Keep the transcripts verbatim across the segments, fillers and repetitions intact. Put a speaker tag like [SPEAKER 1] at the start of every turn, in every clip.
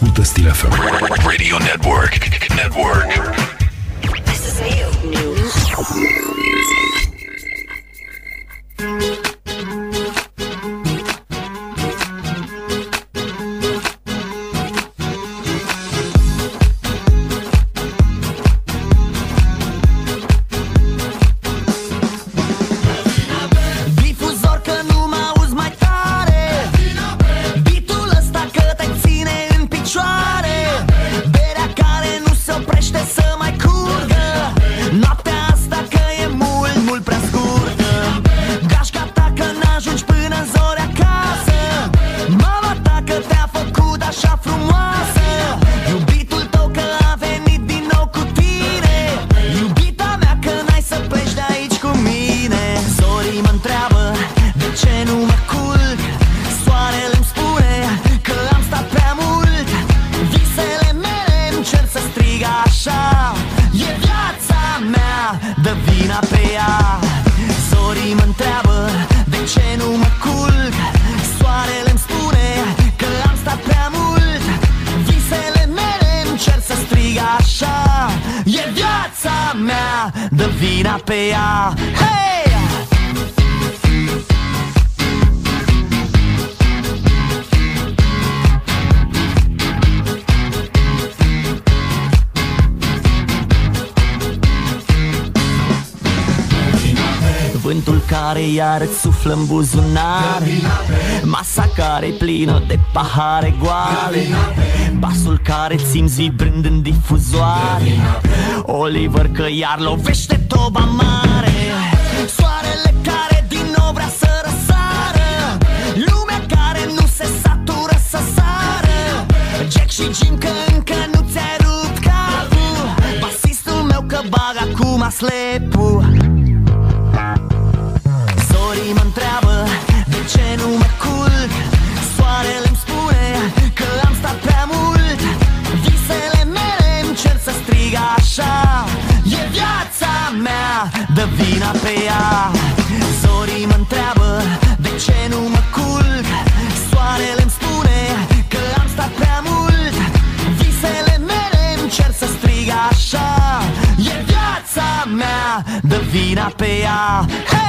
[SPEAKER 1] ascultă Stil F M. Radio Network. Network.
[SPEAKER 2] This is new news.
[SPEAKER 3] Iar îți suflă în buzunar, masa care-i plină de pahare goale, basul care simți vibrând în difuzoare, Oliver că iar lovește toba mare, soarele care din nou vrea să răsară, lumea care nu se satură să sară, Jack și Jim că încă nu ți-ai rupt capul, basistul meu că bag acum slepul. Zorii mă-ntreabă de ce nu mă culc, soarele-mi spune că am stat prea mult, visele mele îmi cer să strig așa, e viața mea, dă vina pe ea. Zorii mă-ntreabă de ce nu mă culc, soarele-mi spune că am stat prea mult, visele mele îmi cer să strig așa, e viața mea, dă vina pe ea. Hey!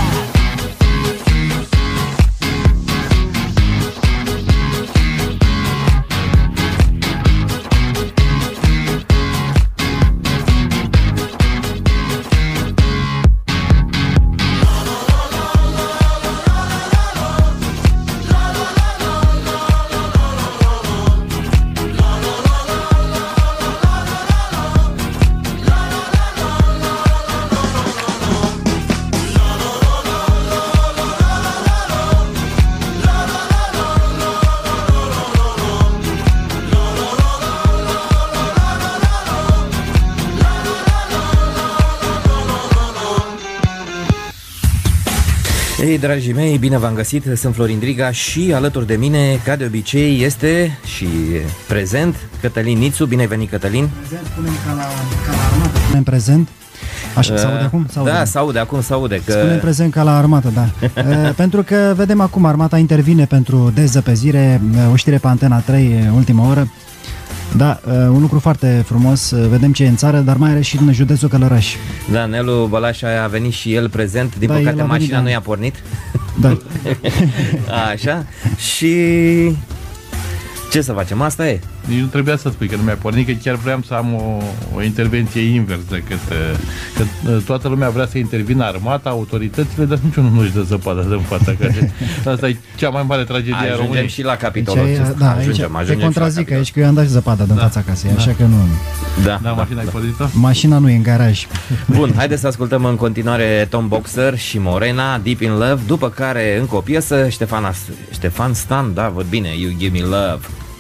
[SPEAKER 4] Ei, dragii mei, bine v-am găsit, sunt Florin Driga și alături de mine, ca de obicei, este și prezent Cătălin Nițu. Bine ai venit, Cătălin!
[SPEAKER 5] Prezent, punem ca la, ca la armată, punem prezent. Așa, uh, s-aude acum? S-aude.
[SPEAKER 4] Da, s-aude acum, s-aude. Că...
[SPEAKER 5] Spunem prezent ca la armată, da. uh, pentru că vedem acum, armata intervine pentru dezăpezire, o știre pe Antena trei, ultima oră. Da, un lucru foarte frumos, vedem ce e în țară, dar mai ales și în județul Călăraș.
[SPEAKER 4] Da, Nelu Bălașa a venit și el prezent, din
[SPEAKER 5] da,
[SPEAKER 4] păcate mașina
[SPEAKER 5] venit, da.
[SPEAKER 4] nu i-a pornit.
[SPEAKER 5] Da.
[SPEAKER 4] Așa, și ce să facem, asta e.
[SPEAKER 6] Nici nu trebuia să spui că nu mi-a pornit, că chiar vreau să am o, o intervenție invers decât că toată lumea vrea să intervină armata, autoritățile, dar niciunul nu-și dă zăpadă de în fața. Că asta e cea mai mare tragedie a României.
[SPEAKER 4] Ajungem și la capitolul
[SPEAKER 5] deci,
[SPEAKER 4] acesta.
[SPEAKER 5] da,
[SPEAKER 4] ajungem,
[SPEAKER 5] aici,
[SPEAKER 4] ajungem
[SPEAKER 5] te contrazic aici că eu am dat zăpadă din da. fața casei, da. Așa că nu...
[SPEAKER 4] Da,
[SPEAKER 6] da,
[SPEAKER 4] da
[SPEAKER 6] mașina
[SPEAKER 4] da,
[SPEAKER 6] ai pornit-o?
[SPEAKER 5] Mașina nu e în garaj.
[SPEAKER 4] Bun, haideți să ascultăm în continuare Tom Boxer și Morena, Deep in Love, după care încă o piesă, Ștefan, Ștefan Stan, da, văd bine, You Give Me Love.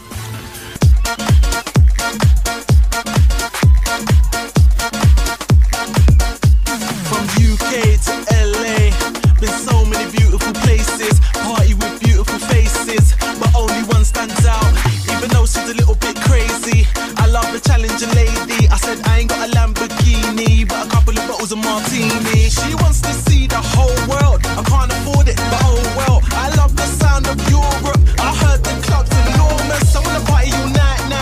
[SPEAKER 7] Martini. She wants to see the whole world. I can't afford it, but oh well. I love the sound of Europe. I heard the club's enormous. I wanna party all night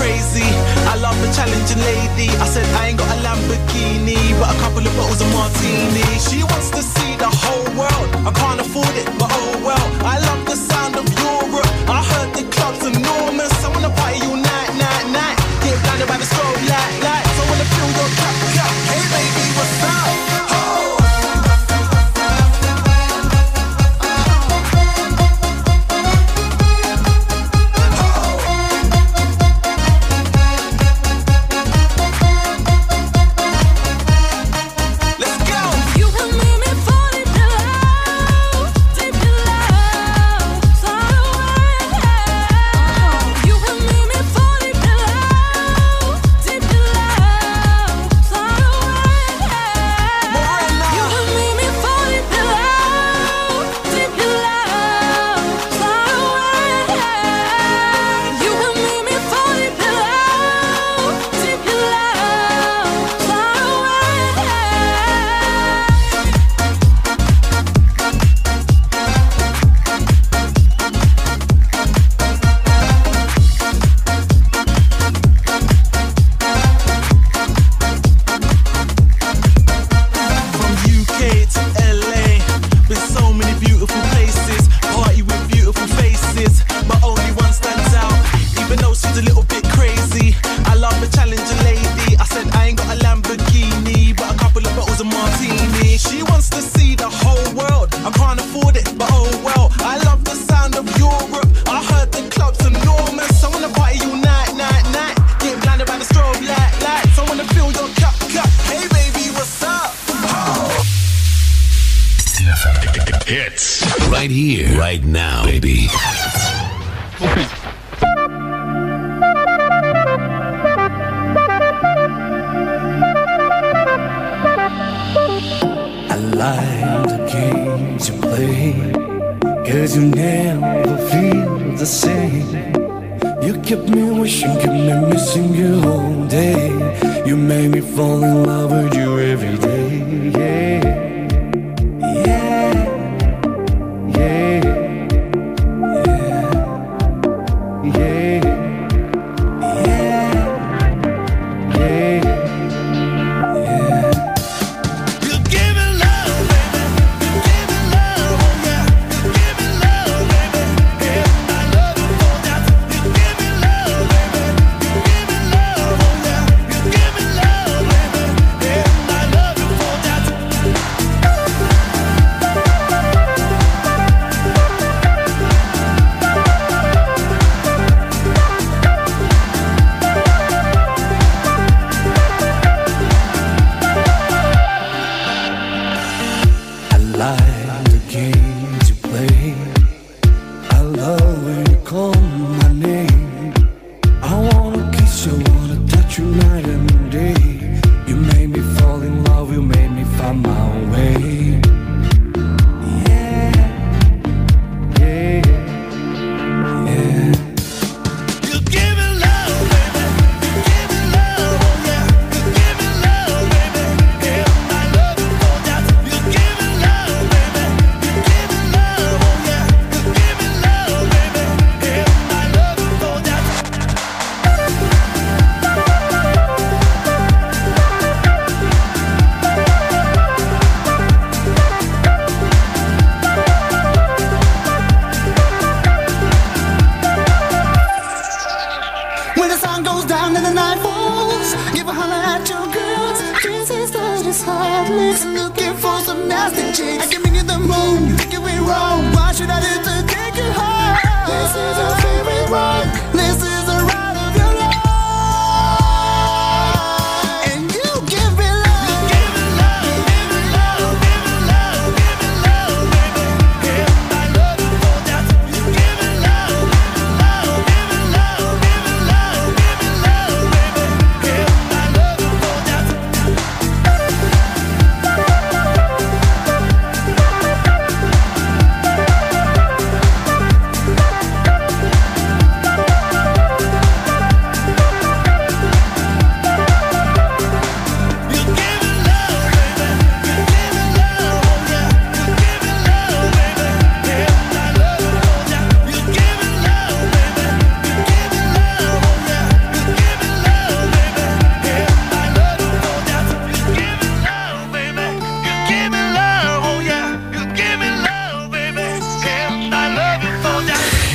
[SPEAKER 7] crazy. I love a challenging lady. I said I ain't got a Lamborghini, but a couple of bottles of martini. She wants to see the whole world. I can't afford it, but oh well. I love the sound of Europe. I heard the club's enormous. I wanna party you night, night, night. Get blinded by the strobe light, light. So I wanna feel your cup, cup. Hey baby, what's up? Oh.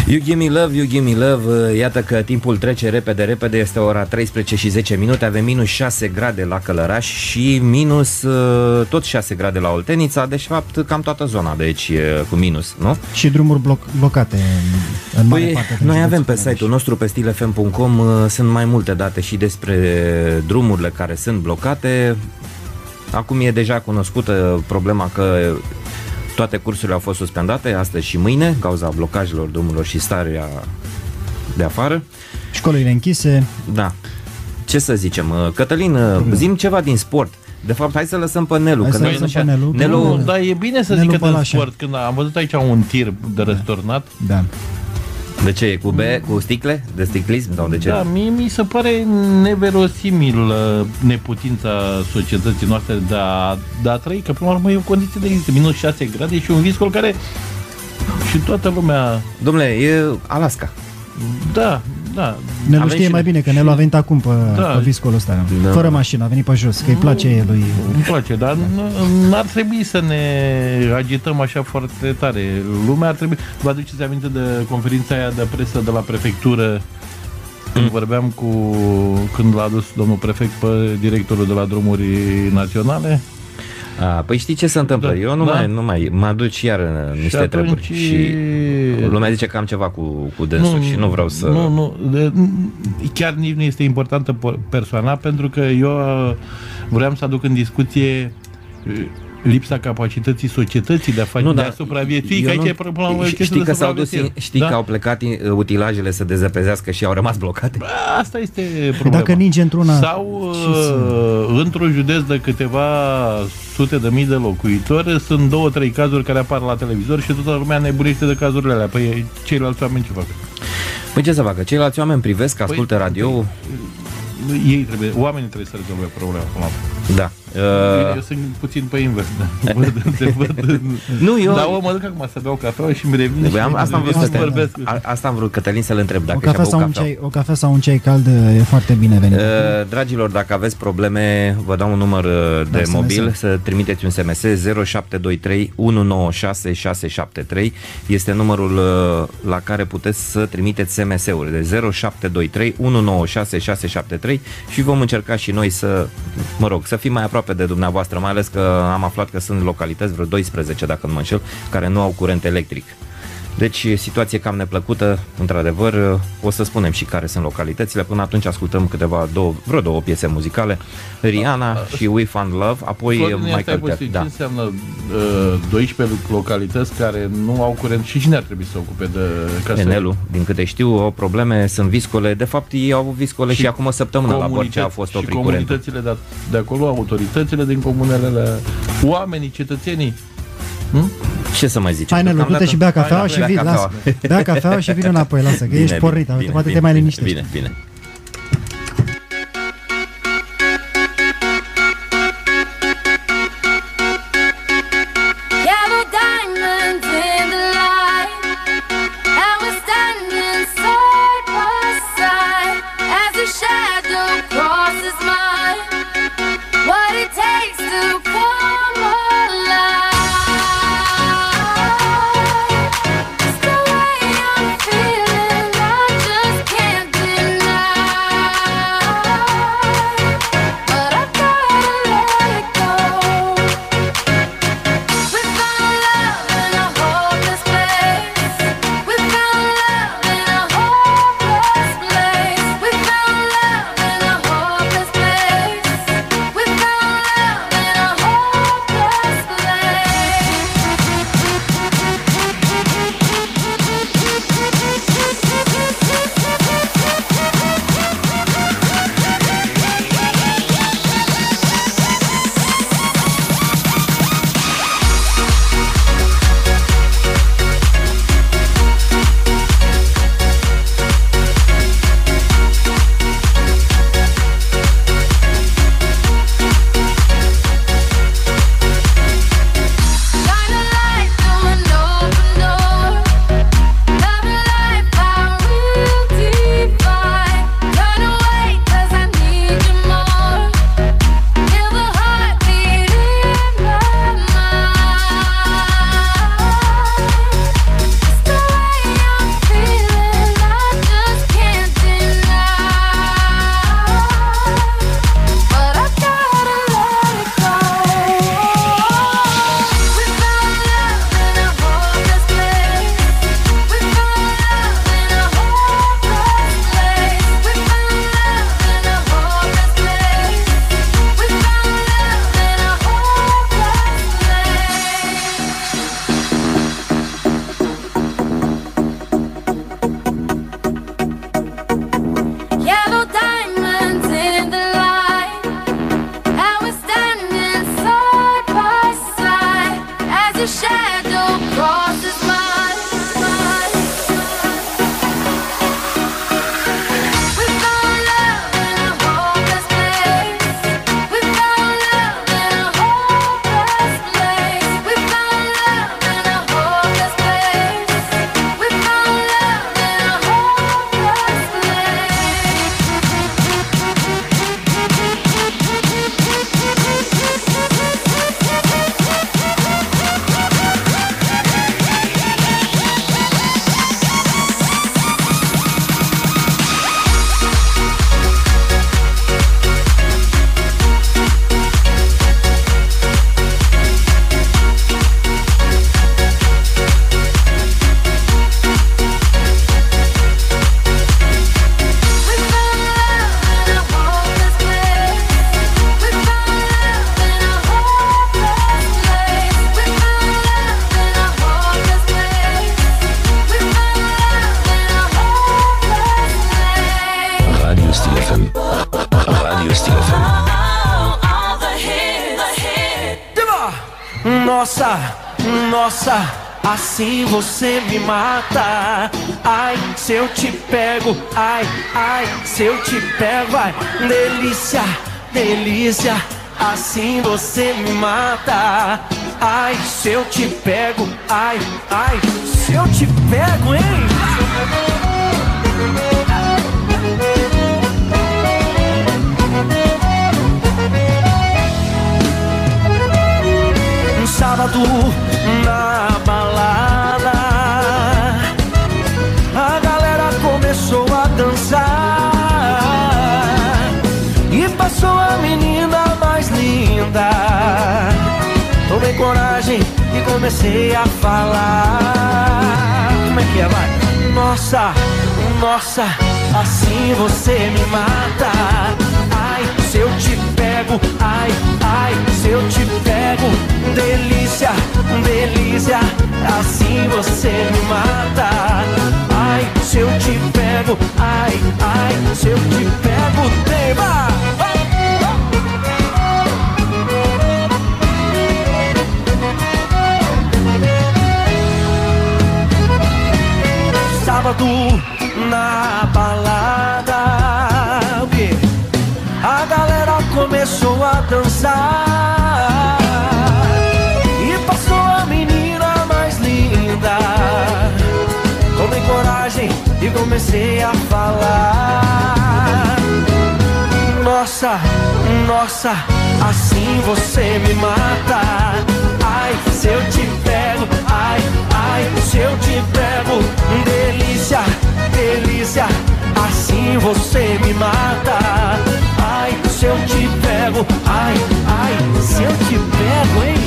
[SPEAKER 4] You give me love, you give me love. Iată că timpul trece repede, repede. Este ora treisprezece și zece minute. Avem minus șase grade la Călăraș și minus tot șase grade la Oltenița. Deci, fapt, cam toată zona de aici e cu minus, nu?
[SPEAKER 5] Și drumuri bloc- blocate în mare
[SPEAKER 4] Păi,
[SPEAKER 5] parte.
[SPEAKER 4] noi avem pe site-ul nostru, pe stil f m punct com, sunt mai multe date și despre drumurile care sunt blocate. Acum e deja cunoscută problema că toate cursurile au fost suspendate astăzi și mâine, cauza blocajelor drumurilor și starea de afară.
[SPEAKER 5] Școlile închise.
[SPEAKER 4] Da. Ce să zicem? Cătălin, zi ceva din sport. De fapt, hai să lăsăm pe Nelu.
[SPEAKER 5] Hai
[SPEAKER 4] că
[SPEAKER 5] să lăsăm pe Nelu.
[SPEAKER 4] Nelu...
[SPEAKER 6] Nu, dar e bine să
[SPEAKER 5] Nelu
[SPEAKER 6] zic că de
[SPEAKER 5] Balașa.
[SPEAKER 6] sport, când am văzut aici un tir de răsturnat.
[SPEAKER 5] Da.
[SPEAKER 4] De ce? Cu be, cu sticle? De sticlism? Sau de ce?
[SPEAKER 6] Da, mie mi se pare neverosimil uh, neputința societății noastre de a, de a trăi, că până la urmă e o condiție de există, minus șase grade și un viscol care și toată lumea...
[SPEAKER 4] Dom'le, e Alaska.
[SPEAKER 6] Da, da.
[SPEAKER 5] Nelu
[SPEAKER 4] Avem
[SPEAKER 5] știe
[SPEAKER 4] și-
[SPEAKER 5] mai bine că Nelu a venit acum pe,
[SPEAKER 6] Da.
[SPEAKER 5] pe viscolul ăsta.
[SPEAKER 4] Da.
[SPEAKER 5] Fără mașină, a venit pe jos, că îi place lui.
[SPEAKER 6] Îmi place, dar n- n-ar trebui să ne agităm așa foarte tare. Lumea ar trebui... Vă aduceți aminte de conferința aia de presă de la prefectură când vorbeam cu... când l-a adus domnul prefect pe directorul de la drumuri naționale?
[SPEAKER 4] A, păi știi ce se întâmplă?
[SPEAKER 6] Da.
[SPEAKER 4] Eu nu
[SPEAKER 6] Da.
[SPEAKER 4] mai, nu mai mă aduc iar în niște
[SPEAKER 6] atunci-
[SPEAKER 4] treburi și lumea zice că am ceva cu, cu dânsul și nu vreau să...
[SPEAKER 6] Nu, nu, de, chiar nici nu este importantă po- persoana, pentru că eu uh, vreau să aduc în discuție uh, lipsa capacității societății de a face,
[SPEAKER 4] Nu,
[SPEAKER 6] de
[SPEAKER 4] dar
[SPEAKER 6] a supraviețui,
[SPEAKER 4] eu
[SPEAKER 6] că aici
[SPEAKER 4] nu-
[SPEAKER 6] e problema. o
[SPEAKER 4] știi
[SPEAKER 6] chestie de
[SPEAKER 4] că s-au dus,
[SPEAKER 6] supraviețuire.
[SPEAKER 4] știi
[SPEAKER 6] Da?
[SPEAKER 4] că au plecat uh, utilajele să dezăpezească și au rămas blocate?
[SPEAKER 6] Bă, asta este problema.
[SPEAKER 5] Dacă ninge într-una...
[SPEAKER 6] Sau
[SPEAKER 5] ce să-
[SPEAKER 6] uh, într-un județ de câteva sute de mii de locuitori sunt două, trei cazuri care apar la televizor și toată lumea nebunește de cazurile alea. Păi ceilalți oameni ce fac?
[SPEAKER 4] Păi ce să facă? Ceilalți oameni privesc, ascultă
[SPEAKER 6] Păi,
[SPEAKER 4] radio.
[SPEAKER 6] Ei trebuie, oamenii trebuie să rezolve problema până la urmă.
[SPEAKER 4] Da.
[SPEAKER 6] Eu
[SPEAKER 4] Uh,
[SPEAKER 6] sunt puțin pe invers. Da. Văd, te văd.
[SPEAKER 4] nu, eu...
[SPEAKER 6] Dar o, mă duc acum să beau cafea și îmi revine.
[SPEAKER 4] Băi, am, asta, am vrut
[SPEAKER 6] să
[SPEAKER 4] să te,
[SPEAKER 6] vorbesc.
[SPEAKER 4] a, asta am vrut, Cătălin, să-l întreb
[SPEAKER 5] O
[SPEAKER 4] dacă
[SPEAKER 5] cafea,
[SPEAKER 4] și-a
[SPEAKER 5] sau
[SPEAKER 4] băut
[SPEAKER 5] un
[SPEAKER 4] cafea.
[SPEAKER 5] ceai, o cafea sau un ceai cald e foarte bine venit.
[SPEAKER 4] Uh, dragilor, dacă aveți probleme, vă dau un număr uh, de
[SPEAKER 5] Da,
[SPEAKER 4] mobil,
[SPEAKER 5] S M S.
[SPEAKER 4] să trimiteți un S M S zero șapte doi trei unu nouă șase șase șapte trei. Este numărul uh, la care puteți să trimiteți S M S-uri de zero șapte doi trei unu nouă șase șase șapte trei și vom încerca și noi să, mă rog, să fim mai aproape de dumneavoastră, mai ales că am aflat că sunt localități, vreo doisprezece dacă nu mă înșel, care nu au curent electric. Deci, situație cam neplăcută, într-adevăr. O să spunem și care sunt localitățile. Până atunci ascultăm câteva, două, vreo două piese muzicale. Rihanna și We Found Love, apoi
[SPEAKER 6] Florin,
[SPEAKER 4] Michael
[SPEAKER 6] asta e
[SPEAKER 4] Jackson.
[SPEAKER 6] posibil.
[SPEAKER 4] Da.
[SPEAKER 6] Ce înseamnă uh, doisprezece localități care nu au curent și cine ar trebui să se ocupe de ca
[SPEAKER 4] Enelu, din câte știu, au probleme, sunt viscole. De fapt, ei au avut viscole și,
[SPEAKER 6] Și
[SPEAKER 4] acum o săptămână la
[SPEAKER 6] comunități-
[SPEAKER 4] Borcea a fost
[SPEAKER 6] și
[SPEAKER 4] oprit curentul.
[SPEAKER 6] comunitățile de, de acolo, autoritățile din comunele alea, oamenii, cetățenii. Hm?
[SPEAKER 4] Ce să mai zicem?
[SPEAKER 5] Hai, Nelu, du-te și bea cafeaua
[SPEAKER 4] Hai,
[SPEAKER 5] și
[SPEAKER 4] bea
[SPEAKER 5] vii,
[SPEAKER 4] cafeaua.
[SPEAKER 5] lasă. Bea cafeaua și vine înapoi, lasă, că
[SPEAKER 4] Bine,
[SPEAKER 5] ești
[SPEAKER 4] bine,
[SPEAKER 5] pornit,
[SPEAKER 4] bine,
[SPEAKER 5] poate
[SPEAKER 4] bine,
[SPEAKER 5] te mai
[SPEAKER 4] bine,
[SPEAKER 5] liniștești.
[SPEAKER 4] Bine, bine.
[SPEAKER 8] Yellow diamonds in the light, and we're standing side by side as a shadow crosses mine. What it takes to come alive. It's the way I'm feeling, I just can't deny.
[SPEAKER 3] Nossa, nossa, assim você me mata. Ai, se eu te pego, ai, ai, se eu te pego, ai, delícia, delícia, assim você me mata. Ai, se eu te pego, ai, ai, se eu te pego, hein? Um sábado na balada, a galera começou a dançar e passou a menina mais linda. Tomei coragem e comecei a falar. Como é que é, vai? Nossa, nossa, assim você me mata. Ai, se eu te pego, ai, ai, se eu te pego, delícia, delícia, assim você me mata. Ai, se eu te pego, ai, ai, se eu te pego, tema. Sábado na balada, o quê? A galera começou a dançar e passou a menina mais linda. Tomei coragem e comecei a falar. Nossa, nossa, assim você me mata. Ai, se eu te pego, ai, ai, se eu te pego, delícia, delícia, assim você me mata. Ai, se eu te pego, ai, ai, se eu te pego, hein?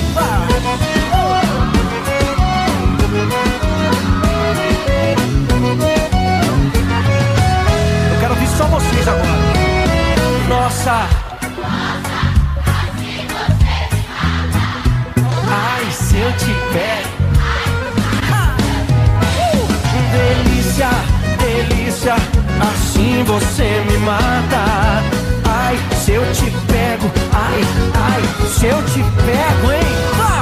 [SPEAKER 3] Eu quero ouvir só vocês agora. Nossa. Ai, se eu te pego, delícia, delícia, assim você me mata. Ai, se eu te pego, ai, ai, se eu te pego, hein?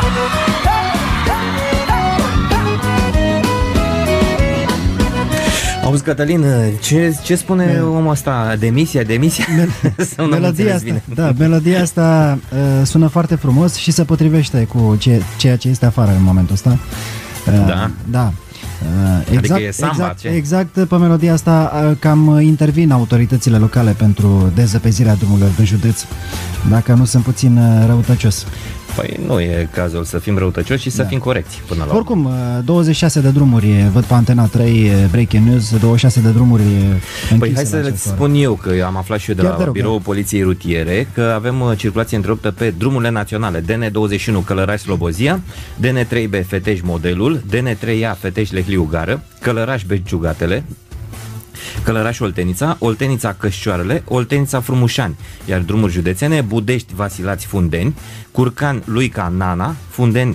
[SPEAKER 4] Auzi, Cătălin, ce, ce spune
[SPEAKER 5] Me-
[SPEAKER 4] omul ăsta? Demisia, demisia? Sau n-am
[SPEAKER 5] Melodia
[SPEAKER 4] înțeles
[SPEAKER 5] asta,
[SPEAKER 4] bine.
[SPEAKER 5] da, melodia asta uh, sună foarte frumos și se potrivește cu ce, ceea ce este afară în momentul ăsta. Uh,
[SPEAKER 4] Da?
[SPEAKER 5] Da. Uh, exact,
[SPEAKER 4] e samba,
[SPEAKER 5] exact,
[SPEAKER 4] ce?
[SPEAKER 5] exact pe melodia asta uh, cam intervin autoritățile locale pentru dezăpezirea drumurilor din județ, dacă nu sunt puțin uh, răutăcios.
[SPEAKER 4] Păi nu e cazul să fim răutăcioși și să
[SPEAKER 5] Da.
[SPEAKER 4] fim corecți până la urmă.
[SPEAKER 5] Oricum, uh, douăzeci și șase de drumuri văd pe Antena trei uh, Breaking News, douăzeci și șase de drumuri închise.
[SPEAKER 4] Păi hai să
[SPEAKER 5] la
[SPEAKER 4] le
[SPEAKER 5] această oră.
[SPEAKER 4] spun eu, că am aflat și eu de
[SPEAKER 5] Chiar
[SPEAKER 4] la
[SPEAKER 5] te rog,
[SPEAKER 4] biroul
[SPEAKER 5] da.
[SPEAKER 4] Poliției Rutiere că avem uh, circulație întreruptă pe drumurile naționale D N douăzeci și unu Călăraș-Slobozia, D N trei B Fetești Modelul, D N trei A Fetești-Lehliu Gară, Călăraș-Belciugatele, Călăraș-Oltenița, Oltenița-Cășcioarele, Oltenița-Frumușani, iar drumuri județene Budești-Vasilați-Fundeni, Curcan-Luica-Nana, Fundeni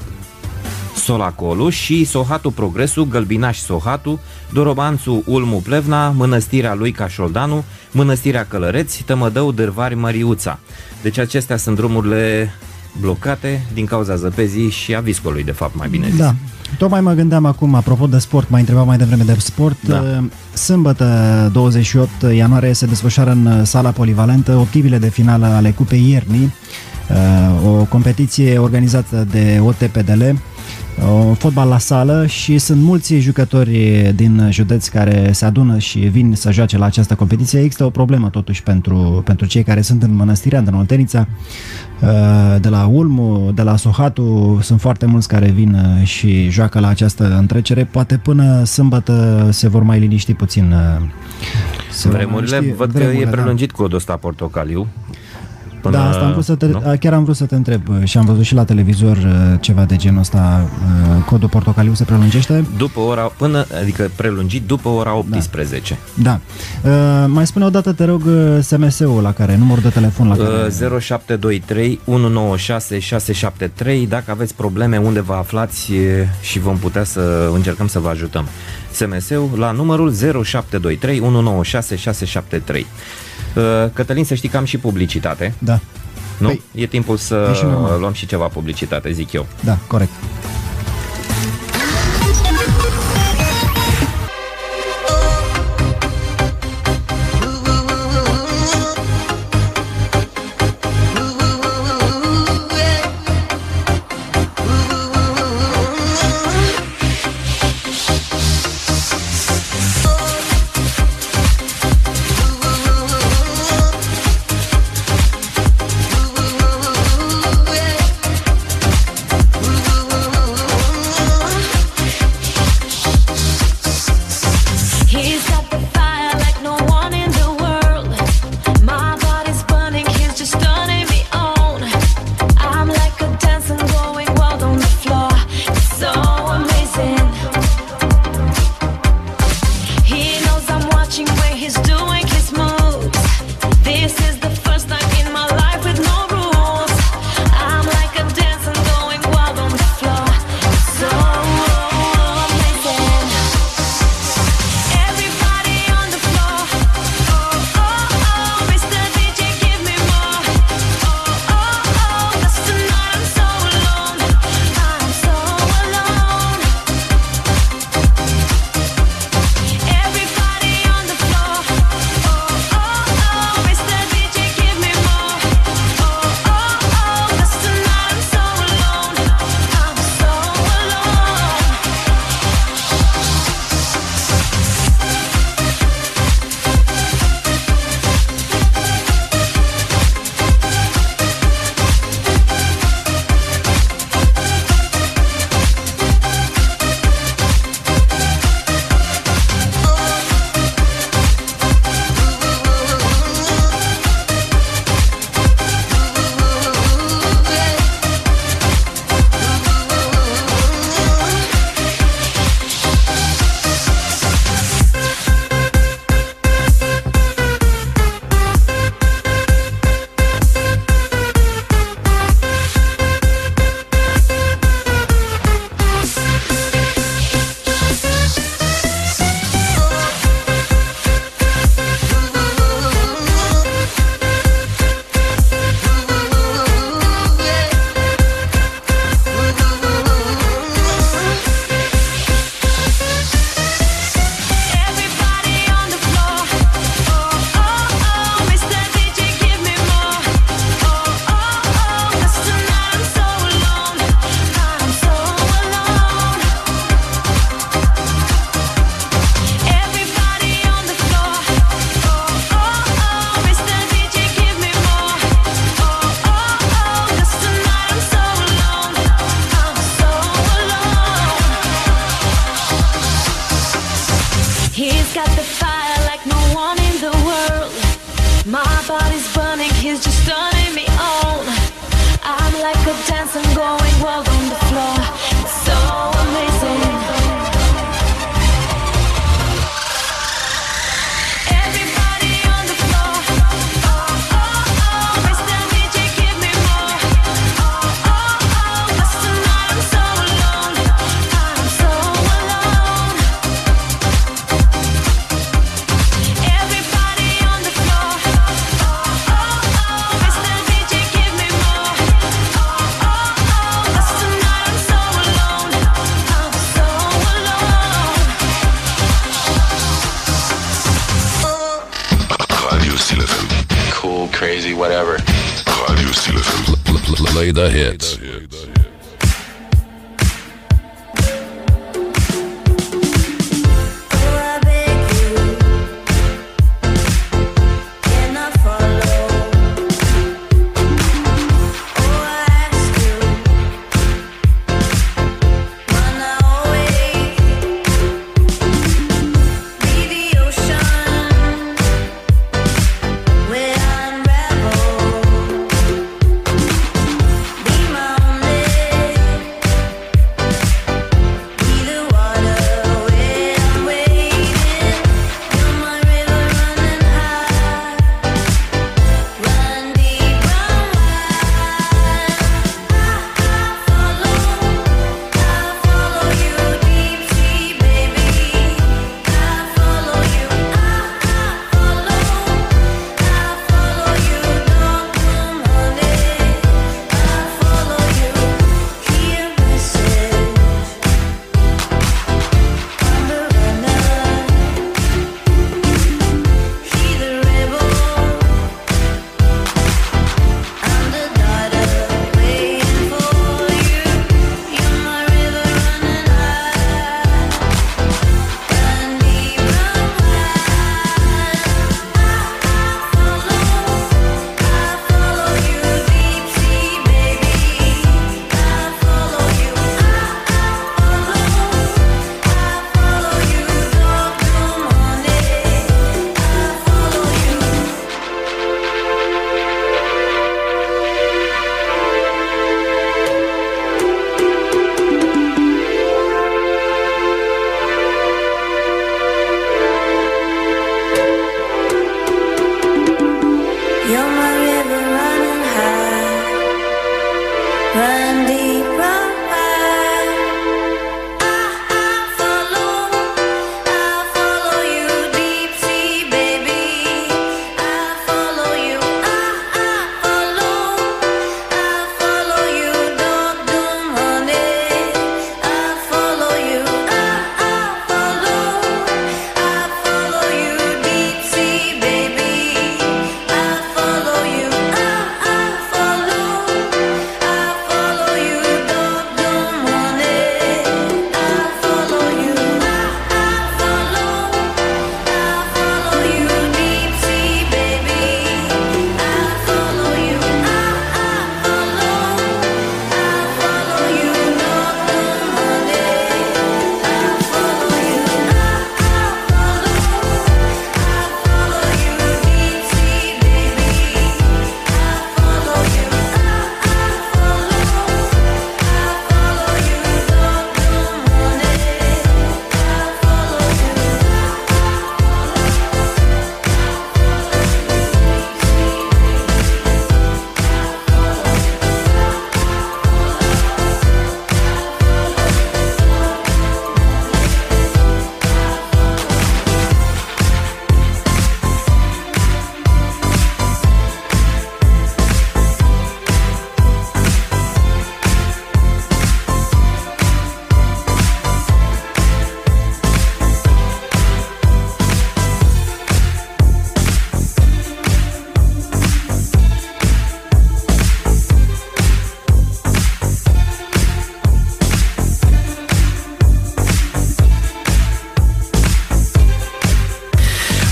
[SPEAKER 4] Solacolu și Sohatu Progresu, Gălbinaș Sohatu, Dorobanțu Ulmu Plevna, Mănăstirea lui Cașoldanu, Mănăstirea Călăreți, Tămădău Dârvari Măriuța. Deci acestea sunt drumurile blocate din cauza zăpezii și a viscolului, de fapt, mai bine zis.
[SPEAKER 5] Da. Tocmai mă gândeam acum, apropo de sport, m-ai întrebat mai devreme de sport.
[SPEAKER 4] Da.
[SPEAKER 5] Sâmbătă, douăzeci și opt ianuarie, se desfășoară în sala polivalentă optivile de finală ale Cupei Iernii, o competiție organizată de O T P D L, o fotbal la sală, și sunt mulți jucători din județ care se adună și vin să joace la această competiție. Există o problemă totuși pentru, pentru cei care sunt în Mănăstirea, în Oltenița, de la Ulmu, de la Sohatu, sunt foarte mulți care vin și joacă la această întrecere. Poate până sâmbătă se vor mai liniști puțin. Se vor mai
[SPEAKER 4] Vremurile,
[SPEAKER 5] liniști
[SPEAKER 4] văd că
[SPEAKER 5] vremurile,
[SPEAKER 4] e
[SPEAKER 5] da.
[SPEAKER 4] prelungit codul ăsta portocaliu. Până,
[SPEAKER 5] Da, asta am vrut să te,
[SPEAKER 4] nu?
[SPEAKER 5] chiar am vrut să te întreb și am văzut și la televizor ceva de genul ăsta, codul portocaliu se prelungește?
[SPEAKER 4] După ora, până, adică prelungit după ora optsprezece.
[SPEAKER 5] Da. Uh, mai spune o dată, te rog, S M S-ul la care, numărul de telefon la care...
[SPEAKER 4] Uh, zero șapte doi trei unu nouă șase șase șapte trei. Dacă aveți probleme, unde vă aflați e, și vom putea să încercăm să vă ajutăm. S M S-ul la numărul zero șapte doi trei unu nouă șase șase șapte trei. Uh, Cătălin, să știi că am și publicitate.
[SPEAKER 5] Da.
[SPEAKER 4] Nu?
[SPEAKER 5] Păi,
[SPEAKER 4] e timpul să
[SPEAKER 5] e și normal.
[SPEAKER 4] luăm și ceva publicitate, zic eu.
[SPEAKER 5] Da, corect.
[SPEAKER 8] He's got the fire like no one in the world. My body's burning, he's just turning me on. I'm like a dancer going wild on the floor. It's so amazing. He knows I'm watching when he's doing his moves. This is the first time in my life with no rules. I'm like a dancer going wild on the floor. It's so amazing. Everybody on the floor. Oh, oh, oh, Mister D J, give me more. Oh, oh, oh, 'cause tonight I'm so alone. I'm so alone. Everybody on the floor. Oh, oh, oh, Mister D J, give me more. Oh, oh, oh, 'cause tonight I'm so alone. I'm so alone. Everybody on the floor. Oh, oh, oh, Mister D J, give me more. Oh, oh, oh, 'cause tonight I'm so alone. I'm so alone. Everybody on the floor. Oh, oh, oh, Mister D J, give me more. Oh, oh, oh, 'cause tonight I'm so alone. I'm so alone. He's got the fire like no one in the world. My body's burning, he's just turning me on. I'm like a dancer going wild on the floor. It's so amazing. Everybody on the floor. Oh, oh, oh, Mister D J, give me more. Oh, oh, oh, 'cause tonight I'm so alone. I'm so alone. Everybody on the floor. Oh, oh, oh, Mister D J, give me more. Oh, oh, oh, 'cause tonight I'm so alone. I'm so alone.
[SPEAKER 1] Radio Style F M.
[SPEAKER 9] Cool, crazy, whatever.
[SPEAKER 1] Radio Style F M. Play the hits.
[SPEAKER 8] Be my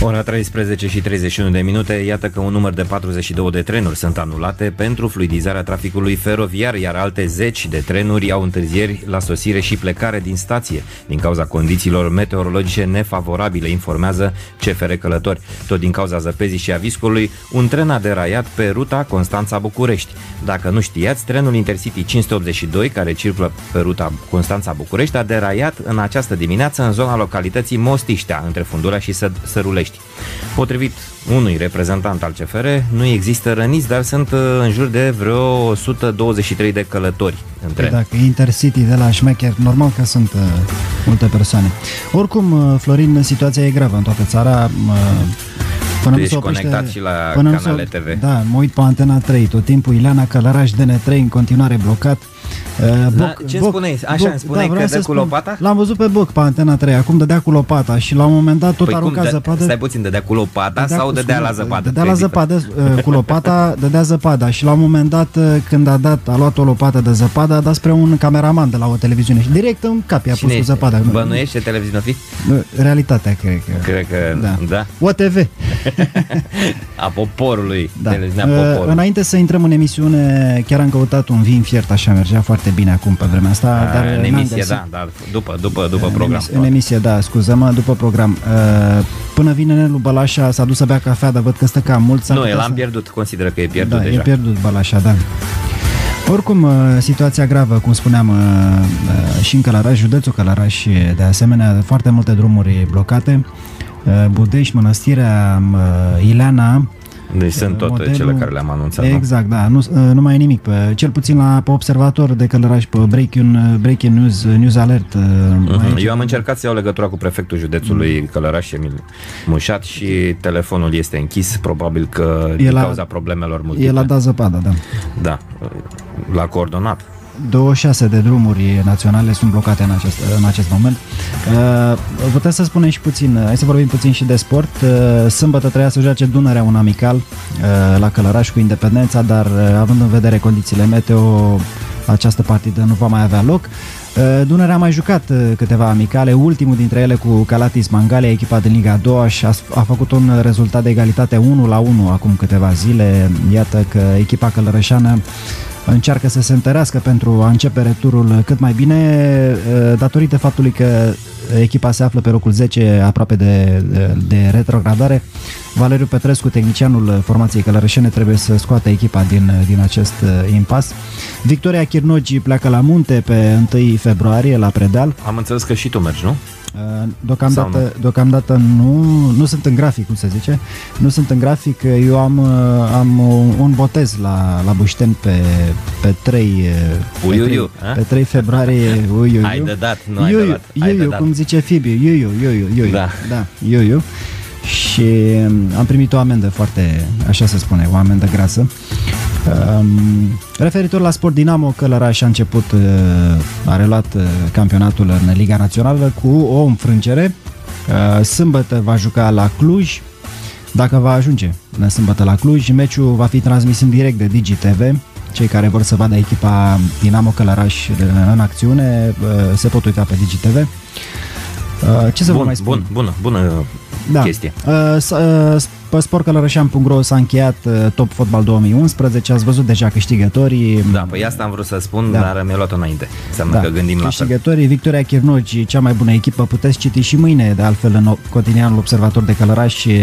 [SPEAKER 4] Ora treisprezece și treizeci și unu de minute, iată că un număr de patruzeci și două de trenuri sunt anulate pentru fluidizarea traficului feroviar, iar alte zeci de trenuri au întârzieri la sosire și plecare din stație din cauza condițiilor meteorologice nefavorabile, informează C F R Călători. Tot din cauza zăpezii și a viscolului, un tren a deraiat pe ruta Constanța-București. Dacă nu știați, trenul Intercity cinci sute optzeci și doi, care circulă pe ruta Constanța-București, a deraiat în această dimineață în zona localității Mostiștea, între Fundura și Sărulești. Potrivit unui reprezentant al C F R, nu există răniți, dar sunt în jur de vreo o sută douăzeci și trei de călători în tren.
[SPEAKER 5] Dacă Intercity de la șmecher, normal că sunt uh, multe persoane. Oricum, uh, Florin, situația e gravă în toată țara. Uh,
[SPEAKER 4] Până tu ești oprește, conectat și la canale T V.
[SPEAKER 5] Da, mă uit pe Antena trei tot timpul, Ileana Călăraș, D N trei în continuare blocat.
[SPEAKER 4] Uh, boc, ce îmi spuneai? Așa îmi spuneai da, că dă cu lopata?
[SPEAKER 5] L-am văzut pe Boc pe Antena trei, acum dădea cu lopata și la un moment dat tot păi arunca zăpadă.
[SPEAKER 4] Stai puțin, dădea cu lopata dădea sau cu, dădea la zăpadă?
[SPEAKER 5] Dădea la zăpadă, uh, cu lopata, dădea zăpada și la un moment dat când a dat, a luat o lopată de zăpadă, a dat spre un cameraman de la o televiziune și direct în cap i-a pus cu zăpada.
[SPEAKER 4] Bănuiește televiziune fi?
[SPEAKER 5] Realitatea, cred că.
[SPEAKER 4] Cred că, da. da.
[SPEAKER 5] O T V.
[SPEAKER 4] A poporului.
[SPEAKER 5] Da.
[SPEAKER 4] Televiziunea poporului.
[SPEAKER 5] Înainte să intrăm în emisiune, chiar am căutat un vin fiert, așa mergea foarte bine acum pe vremea asta. A, dar
[SPEAKER 4] în emisie, da, dar după, după, după
[SPEAKER 5] în
[SPEAKER 4] program.
[SPEAKER 5] Emisie, în emisie, da, scuză-mă, după program. Până vine Nelu Bălașa, s-a dus să bea cafea, dar văd că stă cam mult.
[SPEAKER 4] Nu, el am pierdut, consideră că e pierdut
[SPEAKER 5] da,
[SPEAKER 4] deja.
[SPEAKER 5] e pierdut Bălașa, da. Oricum, situația gravă, cum spuneam, și în Călăraș, județul Călăraș, de asemenea, foarte multe drumuri blocate. Budești, Mănăstirea, Ileana.
[SPEAKER 4] Deci sunt toate modelul, cele care le-am anunțat.
[SPEAKER 5] Exact, da, nu, nu mai e nimic. Pe, cel puțin la pe Observator de Călăraș, pe Breaking, breaking News, News Alert.
[SPEAKER 4] Uh-huh. Eu am încercat să iau legătura cu prefectul județului uh-huh. Călăraș, Emil Mușat, și telefonul este închis, probabil că e din la, cauza problemelor multiple.
[SPEAKER 5] El a dat zăpadă, da.
[SPEAKER 4] Da, l-a coordonat.
[SPEAKER 5] douăzeci și șase de drumuri naționale sunt blocate în acest, în acest moment. Uh, putem să spunem și puțin, hai să vorbim puțin și de sport. Uh, sâmbătă trebuia să joace Dunărea un amical uh, la Călăraș cu Independența, dar uh, având în vedere condițiile meteo, această partidă nu va mai avea loc. Uh, Dunărea a mai jucat uh, câteva amicale, ultimul dintre ele cu Calatis Mangalia, echipa din Liga a doua, și a, a făcut un rezultat de egalitate unu la unu acum câteva zile. Iată că echipa călărășeană încearcă să se întărească pentru a începe returul cât mai bine, datorită faptului că echipa se află pe locul zece, aproape de, de, de retrogradare. Valeriu Petrescu, tehnicianul formației călărășene, trebuie să scoată echipa din, din acest impas. Victoria Chirnogi pleacă la munte pe întâi februarie la Predeal.
[SPEAKER 4] Am înțeles că și tu mergi, nu?
[SPEAKER 5] Deocamdată, nu? deocamdată nu, nu sunt în grafic, cum se zice. Nu sunt în grafic. Eu am, am un botez la, la Bușteni pe, pe trei
[SPEAKER 4] Uiuiu,
[SPEAKER 5] pe trei februarie. Uiuiu.
[SPEAKER 4] Ai de dat, nu ai de dat.
[SPEAKER 5] Iuiu, cum zice Fibiu. Iuiu, iuiu, iuiu. Da. Da, iuiu. Și am primit o amendă foarte, așa se spune, o amendă grasă. Um, referitor la sport, Dinamo Călăraș a început, uh, a reluat uh, campionatul în Liga Națională cu o înfrângere. Uh, sâmbătă va juca la Cluj, dacă va ajunge în sâmbătă la Cluj. Meciul va fi transmis în direct de Digi T V. Cei care vor să vadă echipa Dinamo Călăraș în acțiune uh, se pot uita pe Digi T V. Uh, ce să
[SPEAKER 4] bun,
[SPEAKER 5] vă mai spun?
[SPEAKER 4] Bun, bună, bună
[SPEAKER 5] da.
[SPEAKER 4] chestie.
[SPEAKER 5] Uh, uh, pe sport călărășean punct ro s-a încheiat uh, Top Fotbal două mii unsprezece, ați văzut deja câștigătorii.
[SPEAKER 4] Da, păi asta am vrut să spun, da. dar mi-a luat-o înainte. Înseamnă
[SPEAKER 5] da.
[SPEAKER 4] că gândim la
[SPEAKER 5] câștigătorii, Victoria Chirnogi, cea mai bună echipă, puteți citi și mâine, de altfel, în cotidianul Observator de Călăraș, și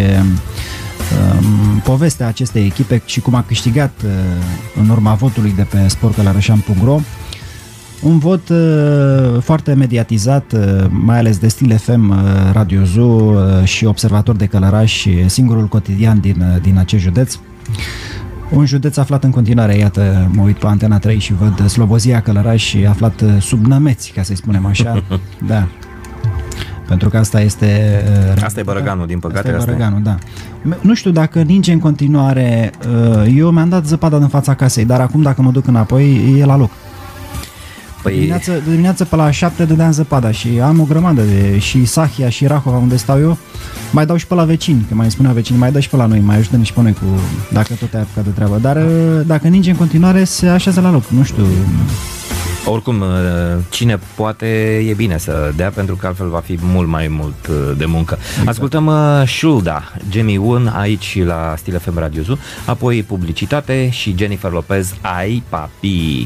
[SPEAKER 5] um, povestea acestei echipe și cum a câștigat uh, în urma votului de pe sport călărășean punct ro. Un vot uh, foarte mediatizat, uh, mai ales de Stil F M, uh, Radio Zoo uh, și Observator de Călăraș, singurul cotidian din, uh, din acest județ. Un județ aflat în continuare, iată, mă uit pe Antena trei și văd Slobozia Călăraș aflat uh, sub nămeți, ca să-i spunem așa. Da. Pentru că asta este... Uh,
[SPEAKER 4] asta e Bărăganul, din păcate.
[SPEAKER 5] Asta e Bărăganul, da. Nu știu dacă ninge în continuare. Uh, eu mi-am dat zăpada în fața casei, dar acum dacă mă duc înapoi, e la loc. Păi... Dimineața, de dimineață pe la șapte dădeam zăpada și am o grămadă de, și Sahia și Rahova, unde stau eu, mai dau și pe la vecini, că mai spunea vecini, mai dă și pe la noi, mai ajută și pe noi cu, dacă tot ai apucat de treabă, dar dacă ninge în continuare se așează la loc, nu știu.
[SPEAKER 4] Oricum, cine poate e bine să dea, pentru că altfel va fi mult mai mult de muncă. Exact. Ascultăm Shulda, Jamie Won aici la Stile F M Radio Zoo, apoi publicitate și Jennifer Lopez, Ai Papi.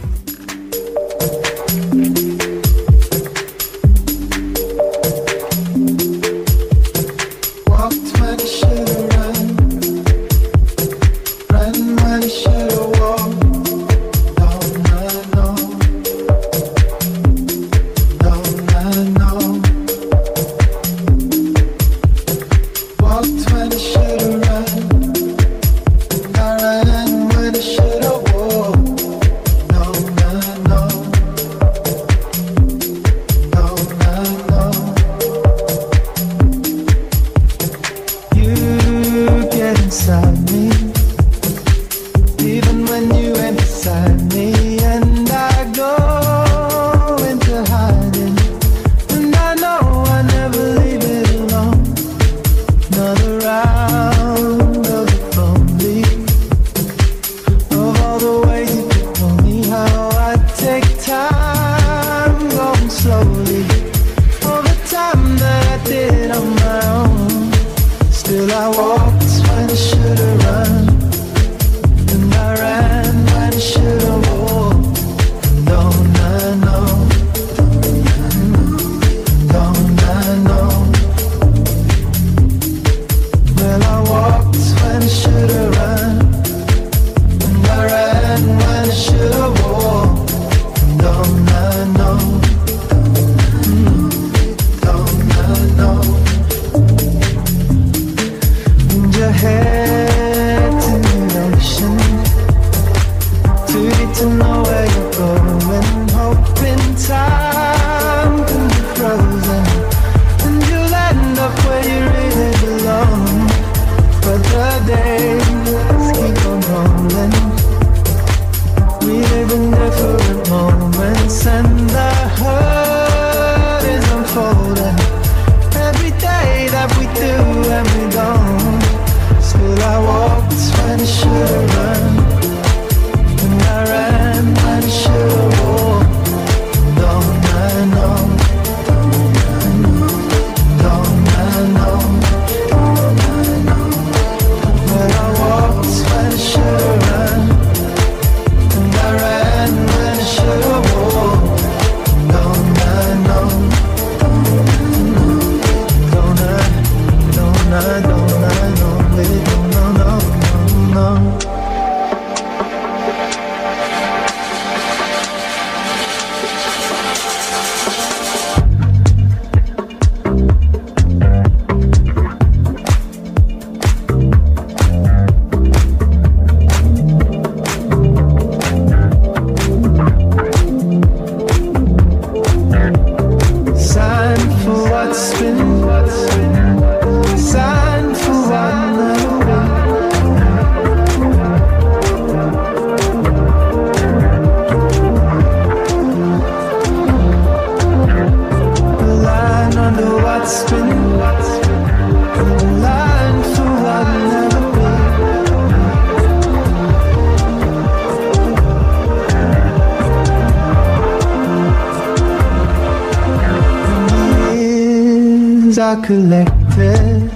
[SPEAKER 10] Collected,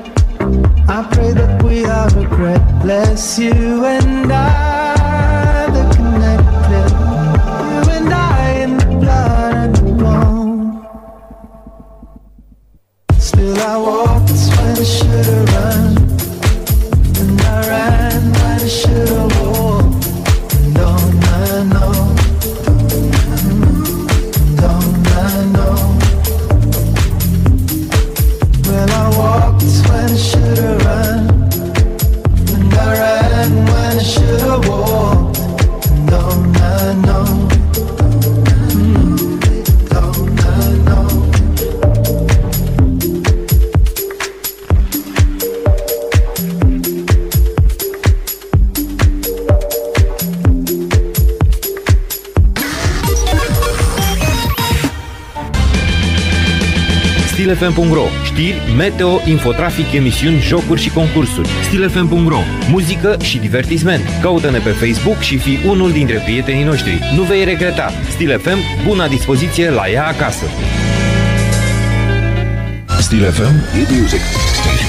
[SPEAKER 10] I pray that without regret, bless you and I, the connected, you and I in the blood and the bone. Still I walked when I should've run, and I ran when I should've walked. Don't I know? Don't I know? Well, I walked when I should've run, and I ran when I should've
[SPEAKER 4] stil f m punct ro. Știri, meteo, infotrafic, emisiuni, jocuri și concursuri. stil f m punct ro. Muzică și divertisment. Caută-ne pe Facebook și fii unul dintre prietenii noștri. Nu vei regreta. Stil F M, bună dispoziție la ea acasă.
[SPEAKER 1] Stil F M e music station.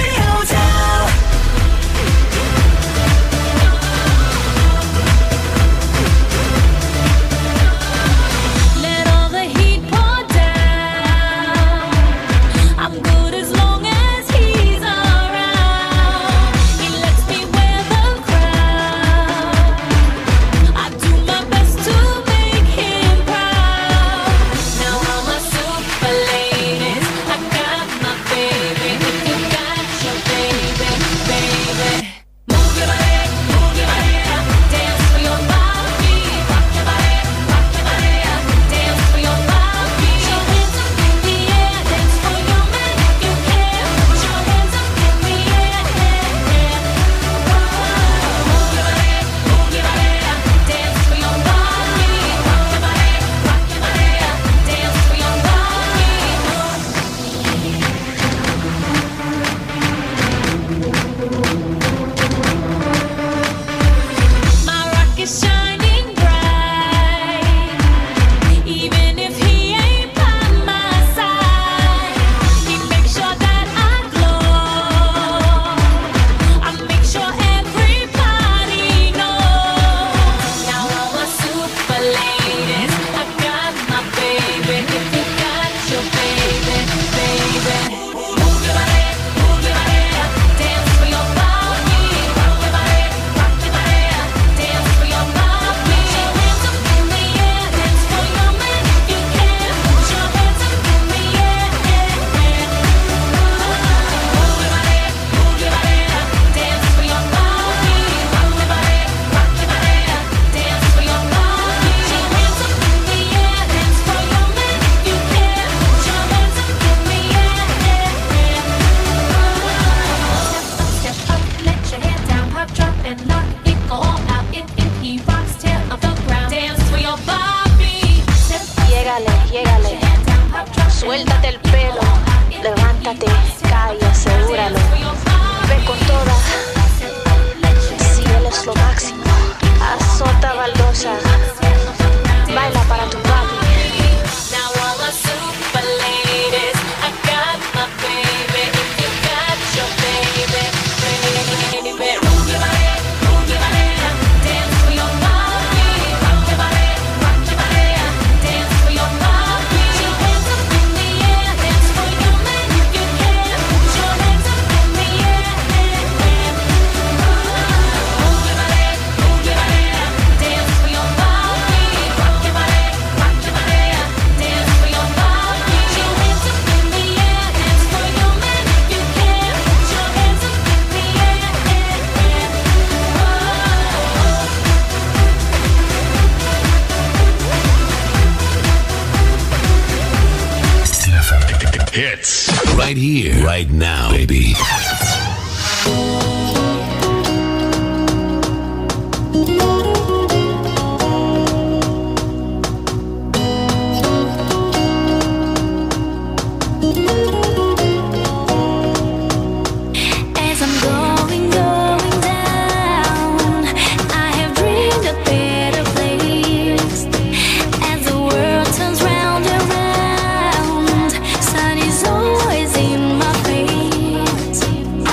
[SPEAKER 1] Hits right here, right now, baby.
[SPEAKER 8] Sun is always in my face.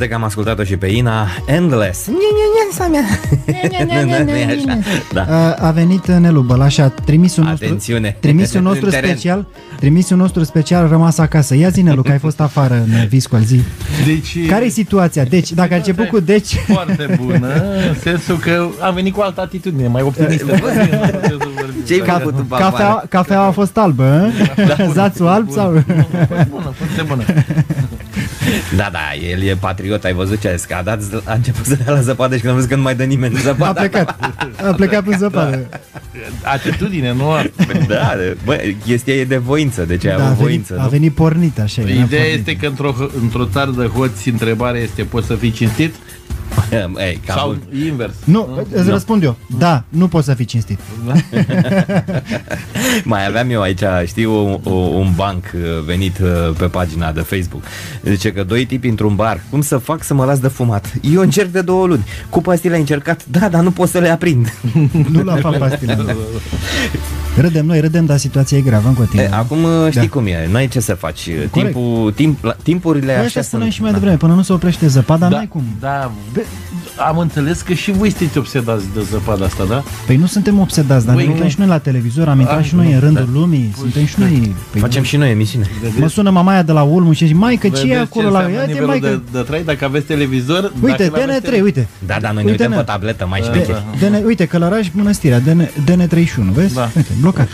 [SPEAKER 4] Poate că am ascultat-o și pe Ina. Endless.
[SPEAKER 5] Da. A venit Nelu Bălașa, trimisul nostru,
[SPEAKER 4] Atențiune.
[SPEAKER 5] trimisul nostru special, trimisul nostru special rămas acasă. Ia zi, Nelu, că ai fost afară în Viscol, zi.
[SPEAKER 6] Deci,
[SPEAKER 5] care e situația? Deci, dacă ai început cu deci...
[SPEAKER 6] Foarte bună, în sensul că am venit cu altă atitudine, mai optimistă.
[SPEAKER 4] Ce-ai făcut tu,
[SPEAKER 5] Cafea, cafeaua a fost albă, da, zațul alb sau...
[SPEAKER 6] Foarte bună, foarte bună.
[SPEAKER 4] Da, da, el e patriot, ai văzut ce a zis, că a, dat, a început să dea la zăpadă și când am văzut că nu mai dă nimeni zăpadă.
[SPEAKER 5] A plecat, a plecat în zăpadă.
[SPEAKER 6] Atitudine, nu?
[SPEAKER 4] Da, bă, chestia e de voință, deci
[SPEAKER 5] da,
[SPEAKER 4] a avut voință.
[SPEAKER 5] A venit pornit așa.
[SPEAKER 6] Ideea este că într-o, într-o țară de hoți, întrebarea este, poți să fii cinstit?
[SPEAKER 4] Ei,
[SPEAKER 6] sau
[SPEAKER 4] bun.
[SPEAKER 6] invers?
[SPEAKER 5] Nu, îți no. răspund eu. Da, nu poți să fii cinstit. Da?
[SPEAKER 4] Mai aveam eu aici, știu, un, un banc venit pe pagina de Facebook. Zice că doi tipi într-un bar. Cum să fac să mă las de fumat? Eu încerc de două luni. Cu pastile ai încercat? Da, dar nu pot să le aprind.
[SPEAKER 5] Nu la fac pastile. Râdem noi, râdem, dar situația e gravă în continuu.
[SPEAKER 4] Acum știi da. cum e, n-ai ce să faci. Timpul, timp, la, timpurile
[SPEAKER 5] păi
[SPEAKER 4] așa sunt.
[SPEAKER 5] Și mai devreme, până nu se oprește zăpada,
[SPEAKER 6] da,
[SPEAKER 5] n-ai cum.
[SPEAKER 6] Da, am înțeles că și voi sunteți obsedați de zăpada asta, da?
[SPEAKER 5] Păi nu suntem obsedați, dar ne uităm și noi la televizor, am intrat și noi în rândul da. lumii, suntem și noi...
[SPEAKER 4] Păi facem și noi emisiune.
[SPEAKER 5] Mă sună mamaia de la Ulmu și zice, mai că ce e acolo la... Ia-te, mai că...
[SPEAKER 6] de, de trai, dacă aveți televizor...
[SPEAKER 5] Uite, D N trei, uite.
[SPEAKER 4] Da, da, noi ne uităm pe tabletă, mai șmecher.
[SPEAKER 5] Uite, Călăraș, Mănăstirea, D N treizeci și unu, vezi? Uite, blocat.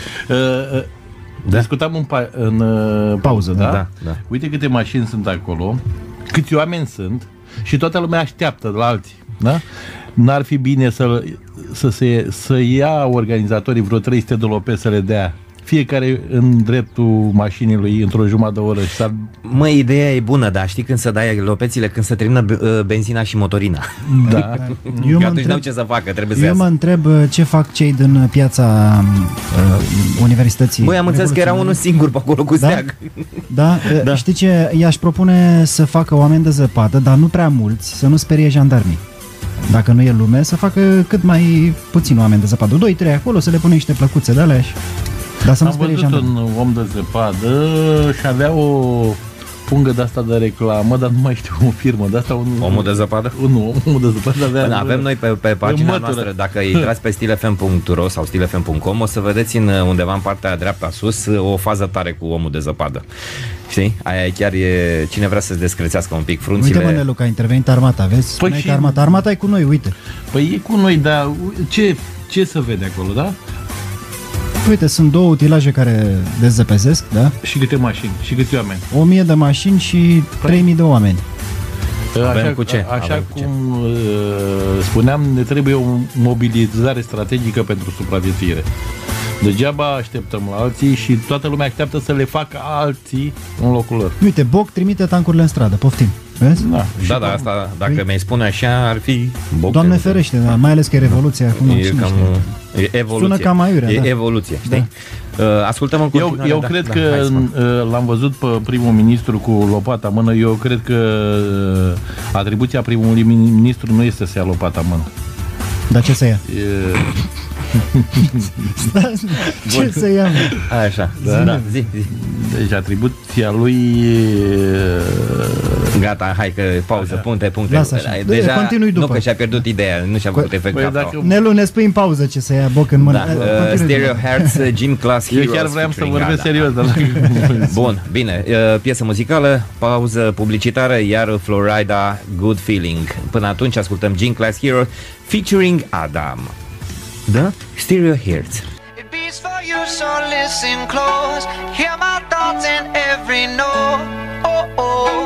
[SPEAKER 6] Da. Discutam în, pa- în uh, pauză, da?
[SPEAKER 4] Da, da?
[SPEAKER 6] Uite câte mașini sunt acolo, câți oameni sunt și toată lumea așteaptă la alții, da? N-ar fi bine să, să, se, să ia organizatorii vreo trei sute de lopezi să le dea fiecare în dreptul mașinii într-o jumătate de oră. Și s-ar...
[SPEAKER 4] Mă, ideea e bună, dar știi când să dai lopețile, când se termină benzina și motorina.
[SPEAKER 6] Da.
[SPEAKER 5] Eu
[SPEAKER 4] că
[SPEAKER 5] mă
[SPEAKER 4] atunci
[SPEAKER 5] întreb,
[SPEAKER 4] n-au ce să facă, trebuie
[SPEAKER 5] eu
[SPEAKER 4] să
[SPEAKER 5] mă întreb ce fac cei din piața uh, universității.
[SPEAKER 4] Băi, am înțeles că era unul singur pe acolo cu steag.
[SPEAKER 5] Da? Da? da. Știi ce? I-aș propune să facă oameni de zăpadă, dar nu prea mulți, să nu sperie jandarmii. Dacă nu e lume, să facă cât mai puțin oameni de zăpadă. Doi, trei acolo, să le pune niște plăcuțe de alea și... Dar să
[SPEAKER 6] am văzut un om de zăpadă și avea o pungă de asta de reclamă, dar nu mai știu o firmă de asta. Un,
[SPEAKER 4] omul de zăpadă?
[SPEAKER 6] Nu, omul de zăpadă avea...
[SPEAKER 4] Până avem noi pe, pe pagina noastră, dacă intrați pe stilfm punct ro sau stilfm punct com, o să vedeți în, undeva în partea dreapta sus o fază tare cu omul de zăpadă. Știi? Aia chiar e... Cine vrea să-ți descrețească un pic frunțile...
[SPEAKER 5] Uite, mă, Nelu, că a intervenit armata, vezi? Păi și... că armata. Armata e cu noi, uite.
[SPEAKER 6] Păi e cu noi, dar ce, ce să vede acolo, da?
[SPEAKER 5] Uite, sunt două utilaje care dezăpezesc, da?
[SPEAKER 6] Și câte mașini, și câte oameni?
[SPEAKER 5] O mie de mașini și trei mii de oameni.
[SPEAKER 6] Așa,
[SPEAKER 4] cu ce?
[SPEAKER 6] așa
[SPEAKER 4] Avem
[SPEAKER 6] cum
[SPEAKER 4] cu ce?
[SPEAKER 6] spuneam, ne trebuie o mobilizare strategică pentru supraviețuire. Degeaba așteptăm la alții și toată lumea așteaptă să le facă alții în locul lor.
[SPEAKER 5] Uite, Boc trimite tancurile în stradă, poftim. Vezi?
[SPEAKER 4] Da, da, da, asta, dacă păi... mi-ai spune așa, ar fi Boc.
[SPEAKER 5] Doamne ferește, da, mai ales că e revoluția acum.
[SPEAKER 4] E cam e evoluție.
[SPEAKER 5] Sună cam aiurea,
[SPEAKER 4] e
[SPEAKER 5] da.
[SPEAKER 4] evoluție, știi? Da. Ascultăm în continuare.
[SPEAKER 6] Eu, eu
[SPEAKER 4] da,
[SPEAKER 6] cred
[SPEAKER 4] da,
[SPEAKER 6] că
[SPEAKER 4] hai,
[SPEAKER 6] l-am văzut pe primul ministru cu lopata în mână. Eu cred că atribuția primului ministru nu este să ia lopata în mână.
[SPEAKER 5] Dar ce să ia?
[SPEAKER 6] E...
[SPEAKER 5] Ce să ia?
[SPEAKER 4] Așa, da, da, zi, zi.
[SPEAKER 6] Deci atribuția lui
[SPEAKER 4] gata, hai că pauză, așa. punte, punte.
[SPEAKER 5] Lasă așa.
[SPEAKER 4] Deja,
[SPEAKER 5] continui după.
[SPEAKER 4] Nu că și-a pierdut ideea, nu și-a făcut efect
[SPEAKER 6] păi
[SPEAKER 4] dacă...
[SPEAKER 5] Nelu, ne spui în pauză ce să ia Boc în mână.
[SPEAKER 4] Da. Uh, Stereo Hearts, Gym Class Heroes.
[SPEAKER 6] Eu chiar vreau să vorbesc serios. Dar...
[SPEAKER 4] Bun, bine, uh, piesă muzicală, pauză publicitară, iar Florida, Good Feeling. Până atunci ascultăm Gym Class Heroes featuring Adam. Da? Stereo Hearts.
[SPEAKER 3] It beats for you, so listen close. Hear my thoughts in every note. Oh, oh.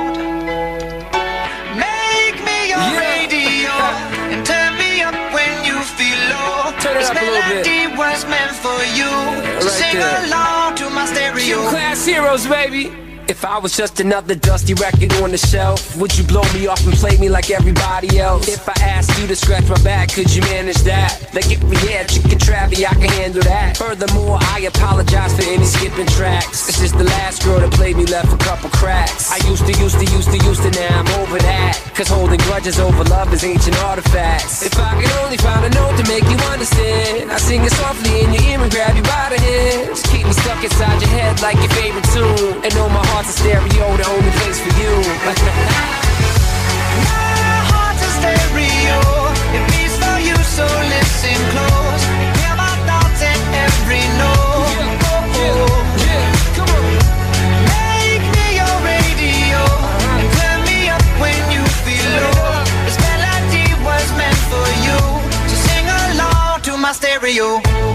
[SPEAKER 3] Make me your yeah. radio and turn me up when you feel low. Turn this melody was meant for you. So right sing there. Along to my stereo.
[SPEAKER 11] Gym Class Heroes, baby. If I was just another dusty record on the shelf, would you blow me off and play me like everybody else? If I asked you to scratch my back, could you manage that? Like if we had chicken travy, I can handle that. Furthermore, I apologize for any skipping tracks. This is the last girl that played me, left a couple cracks. I used to, used to, used to, used to, now I'm over that. Cause holding grudges over love is ancient artifacts. If I could only find a note to make you understand, I sing it softly in your ear and grab you by the hands. Keep me stuck inside your head like your favorite tune. And know my heart's a stereo, the only place for you.
[SPEAKER 3] stereo.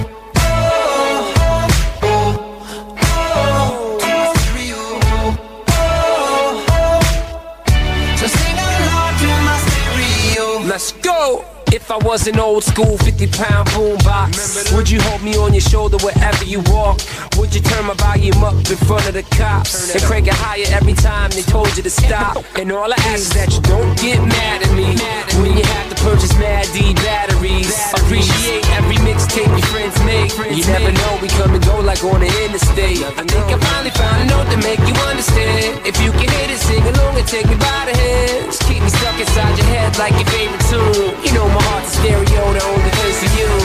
[SPEAKER 11] Let's go! If I was an old school fifty pound boombox, would you hold me on your shoulder wherever you walk? Would you turn my volume up in front of the cops and crank it higher every time they told you to stop? And all I ask is that you don't get mad at me when you have to purchase Mad D batteries. Appreciate every mixtape your friends make. You never know, we come and go like on the interstate. I think I finally found a note to make you understand. If you can hit it, sing along and take me by the hands. Keep me stuck inside your head like your favorite tune. You know my heart's a stereo, the only place for you.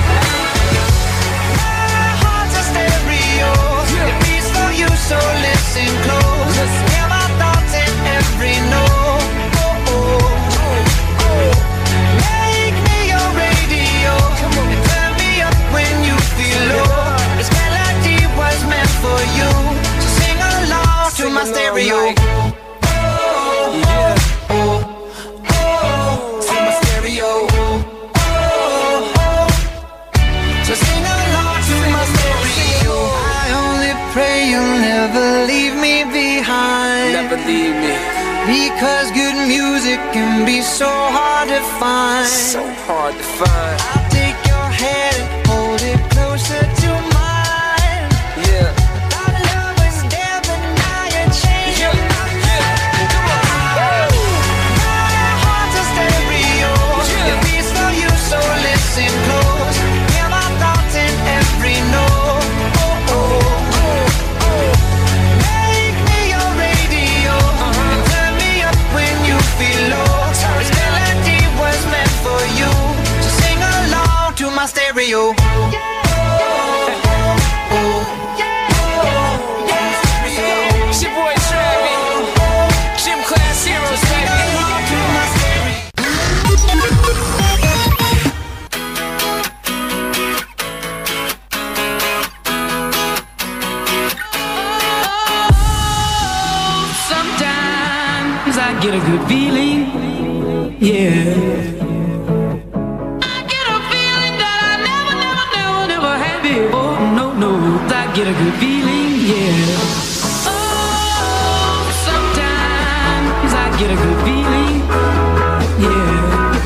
[SPEAKER 3] My heart's a stereo. It beats for you, so listen close. Hear my thoughts in every note. Oh, oh, oh. Make me your radio and turn me up when you feel low. This melody was meant for you, so sing along to my stereo. Never leave me behind.
[SPEAKER 11] Never leave me.
[SPEAKER 3] Because good music can be so hard to find.
[SPEAKER 11] So hard to find.
[SPEAKER 3] I'll take your hand and hold it closer to mine.
[SPEAKER 11] Yeah.
[SPEAKER 3] Our love was there, but now you're changing my mind. My heart's a stereo. It beats for you, so listen close. Hear my thoughts in every note. Oh, oh. My stereo.
[SPEAKER 11] It's your boy Travis, Gym Class Heroes,
[SPEAKER 12] Sometimes I get a good feeling, yeah. Get a good feeling, yeah. Oh, sometimes I get a good feeling, yeah.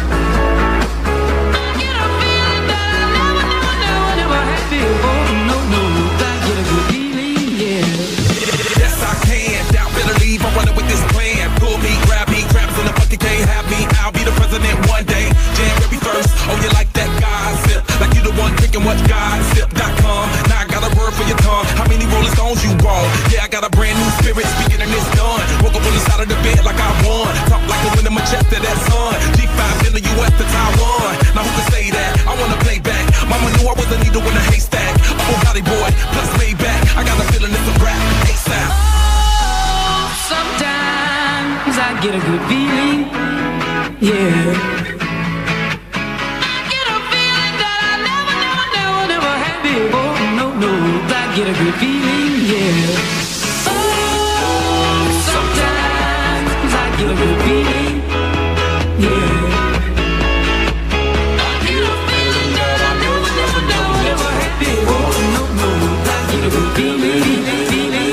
[SPEAKER 12] I get a feeling that I never, never, never, never had before. No, no, I get a good feeling, yeah.
[SPEAKER 13] Yes, I can. Doubt, better leave. I'm running with this plan. Pull me, grab me, crabs in the bucket can't have me. I'll be the president one day. January first. Oh, you like that gossip? Like you the one drinking what gossip dot com. Now I got a word for your tongue. How many Rolling Stones you want? Yeah, I got a brand new spirit speaking and it's done. Woke up on the side of the bed like I won. Talk like a winner, my chest to that sun. G five in the U S to Taiwan. Now who can say that? I wanna play back. Mama knew I was a needle in a haystack. A full body boy, plus way back. I got a feeling it's a rap. ASAP.
[SPEAKER 12] Oh, sometimes I get a good feeling, yeah. Get a good feeling, yeah. Oh, sometimes I get a good feeling, yeah. I get a feeling that I never, never, never, never had before. No, no, I get a good feeling, feeling,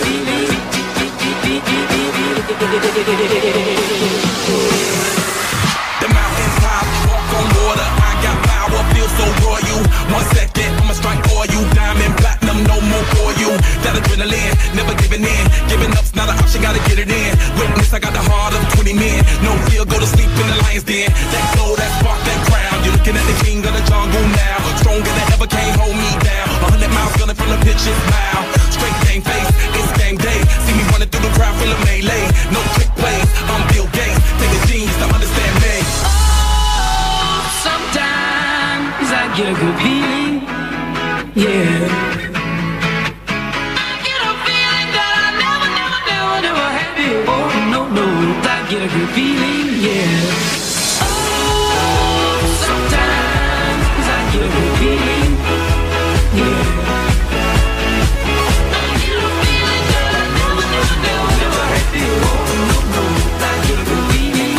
[SPEAKER 13] the mountains top, walk on water. I got power, feel so royal. One second, I'ma strike for you. Diamond, platinum, no more for you. That adrenaline, never giving in. Giving up's not an option, gotta get it in. Witness, I got the heart of twenty men. No fear, go to sleep in the lion's den. That glow, that spark, that crown. You're looking at the king of the jungle now. Stronger than ever, can't hold me down. A hundred miles gunning from the pitch's mouth. Straight game face, it's game day. See me running through the crowd, full of melee. No trick plays, I'm Bill Gates. Take a genius to understand me.
[SPEAKER 12] Oh, sometimes I get a good feeling, yeah. Get a good feeling, yeah. Oh, sometimes I get a good feeling, yeah. I get a feeling that I never, never, never, never had before. No, no, I get a good feeling.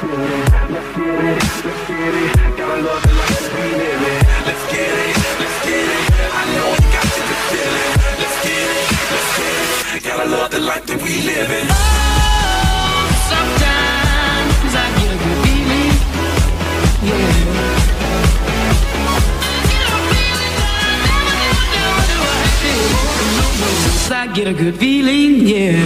[SPEAKER 12] I get a good feeling, yeah.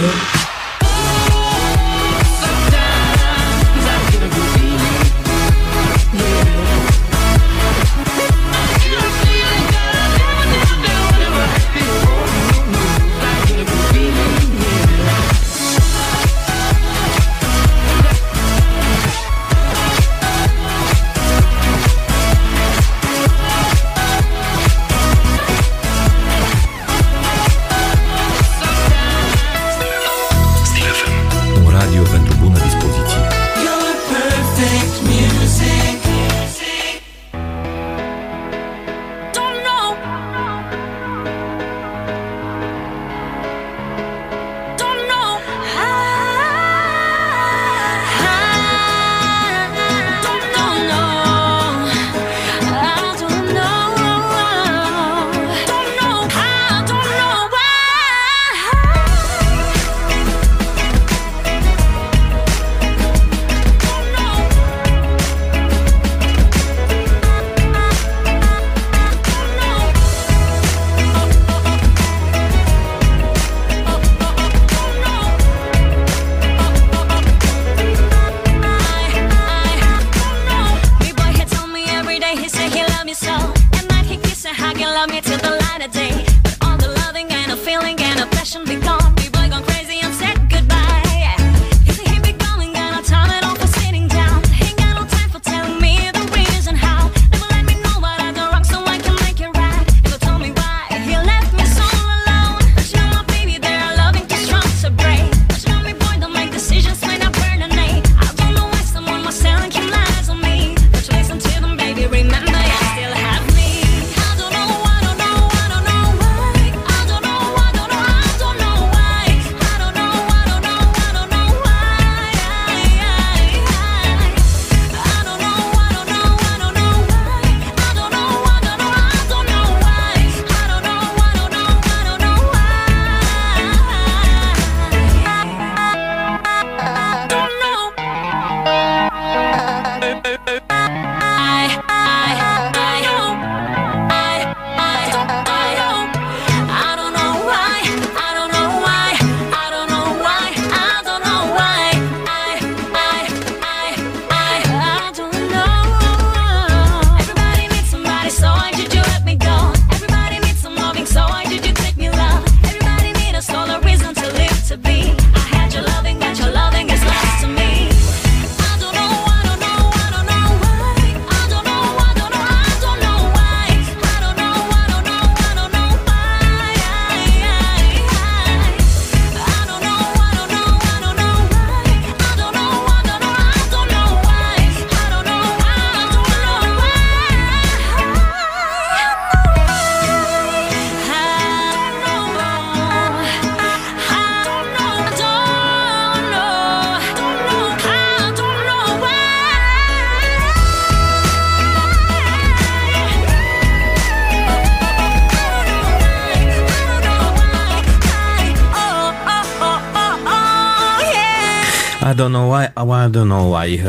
[SPEAKER 4] I don't know why, I don't know why.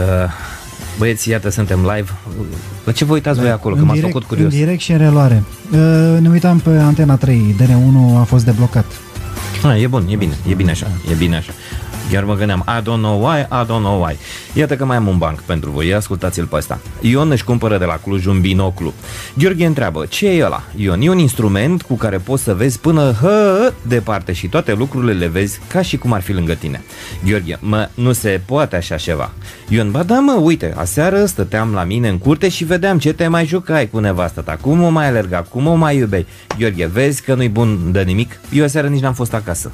[SPEAKER 4] Băieți, iată, suntem live. La ce vă uitați da, voi acolo? Că m-ați făcut curios.
[SPEAKER 5] În direct și în reluare. Ne uitam pe Antena trei, D N unu a fost deblocat.
[SPEAKER 4] Ah, e bun, e bine, e bine așa, e bine așa. Chiar mă gândeam, I don't know why, I don't know why. Iată că mai am un banc pentru voi, ascultați-l pe ăsta. Ion își cumpără de la Cluj un binoclu. Gheorghe întreabă, ce e ăla? Ion, e un instrument cu care poți să vezi până hă, departe și toate lucrurile le vezi ca și cum ar fi lângă tine. Gheorghe, mă, nu se poate așa ceva. Ion, ba da mă, uite, aseară stăteam la mine în curte și vedeam ce te mai jucai cu nevastă ta, cum o mai alerga, cum o mai iubei. Gheorghe, vezi că nu-i bun de nimic? Eu aseară nici n-am fost acasă.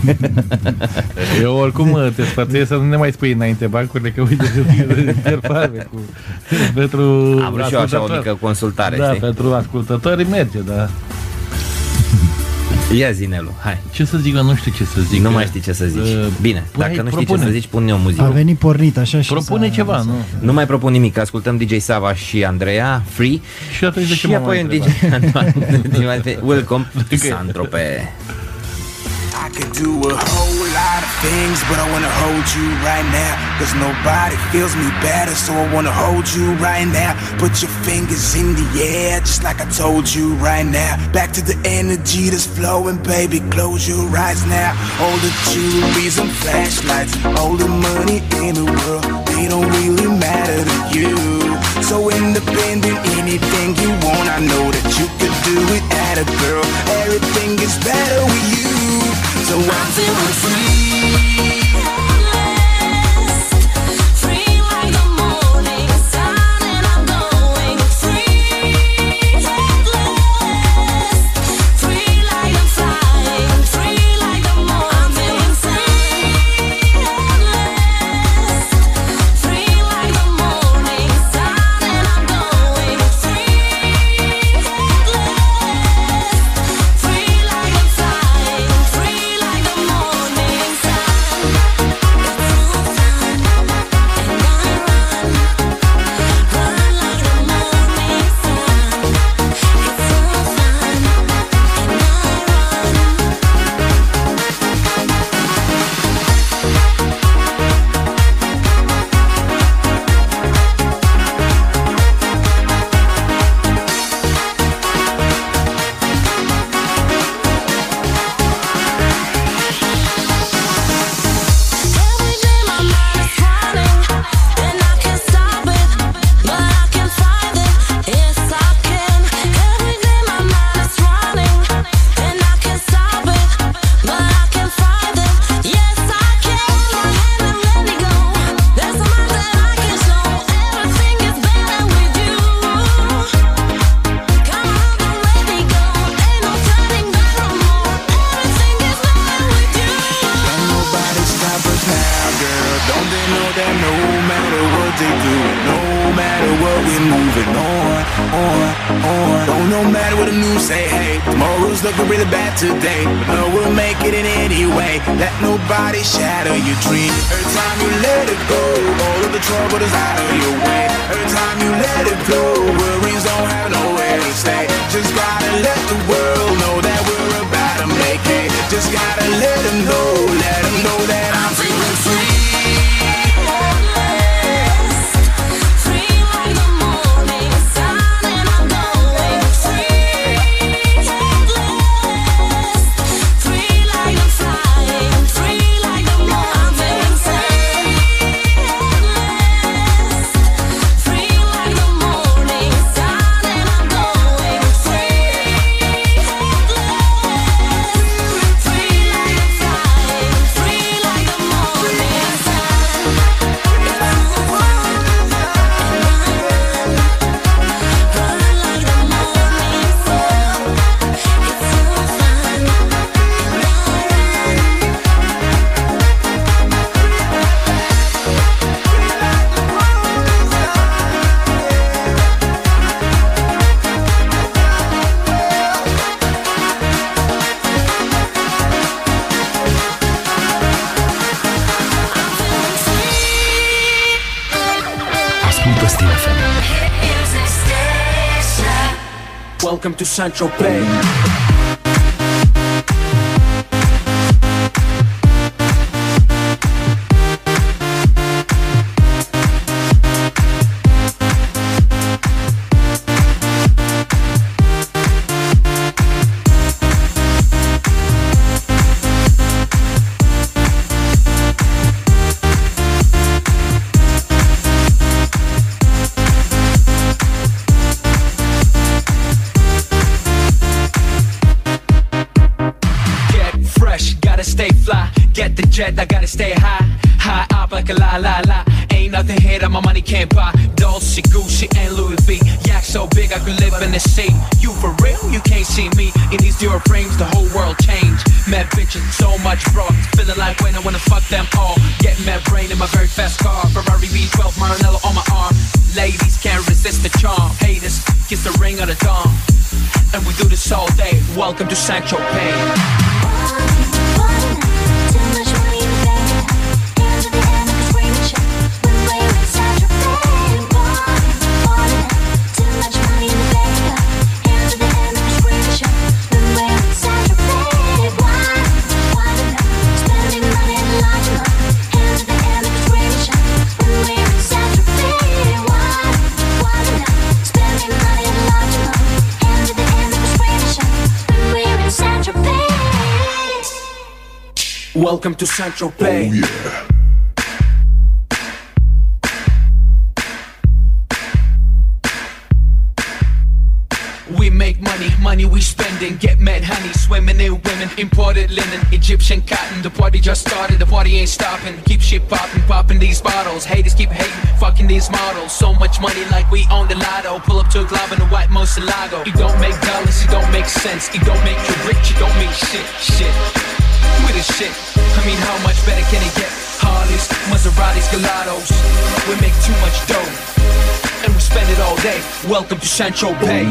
[SPEAKER 6] Eu oricum te sfătuiesc să nu ne mai spui înainte bancurile, că uite, interfarme cu pentru
[SPEAKER 4] am vrut și eu așa o mică consultare,
[SPEAKER 6] da,
[SPEAKER 4] știi?
[SPEAKER 6] pentru ascultători merge, da.
[SPEAKER 4] Ia zi, Nelu, hai.
[SPEAKER 6] Ce să zic, nu știu ce să zic.
[SPEAKER 4] Nu mai știi ce să zici. Uh, Bine,
[SPEAKER 6] păi,
[SPEAKER 4] dacă nu știi
[SPEAKER 6] propune.
[SPEAKER 4] ce să zici, pune o muzică.
[SPEAKER 5] A venit pornit așa și
[SPEAKER 6] Propune
[SPEAKER 5] s-a...
[SPEAKER 6] ceva, nu?
[SPEAKER 4] Nu mai propun nimic, ascultăm D J Sava și Andreea, Free.
[SPEAKER 6] Și atunci de ce
[SPEAKER 4] și
[SPEAKER 6] m-am
[SPEAKER 4] apoi un D J Welcome to Saint-Tropez.
[SPEAKER 14] I could do a whole lot of things, but I wanna hold you right now. Cause nobody feels me better, so I wanna hold you right now. Put your fingers in the air, just like I told you right now. Back to the energy that's flowing, baby, close your eyes now. All the jewelries and flashlights, all the money in the world, they don't really matter to you. So independent, anything you want, I know that you could do it at a girl. Everything is better with you. So I'm feeling free. Today, but no, we'll make it in any way. Let nobody shatter your dream. Every time you let it go, all of the trouble is out of your way. Every time you let it go, worries don't have nowhere to stay. Just gotta let the world know that we're about to make it. Just gotta let them know, let them know that I'm feeling free.
[SPEAKER 11] Welcome to Saint-Tropez.
[SPEAKER 15] Jet, I gotta stay high, high up like a la la la. Ain't nothing here that my money can't buy. Dolce, Gucci, and Louis V. Yak so big I could live in the sea. You for real? You can't see me in these zero frames. The whole world changed. Mad bitches, so much bro. Feeling like when I wanna fuck them all. Get mad brain in my very fast car. Ferrari V twelve Maranello on my arm. Ladies can't resist the charm. Haters kiss the ring of the dawn. And we do this all day. Welcome to Saint-Tropez. Welcome to Saint-Tropez. Oh, yeah. We make money, money we spending. Get mad honey, swimming in women. Imported linen, Egyptian cotton. The party just started, the party ain't stopping. Keep shit popping, popping these bottles. Haters keep hating, fucking these models. So much money like we own the lotto. Pull up to a club in a white Moselago. It don't make dollars, it don't make sense. It don't make you rich, it don't make shit, shit. With this shit, I mean how much better can it get? Harleys, Maseratis, Gelatos. We make too much dough, and we spend it all day. Welcome to Saint-Tropez.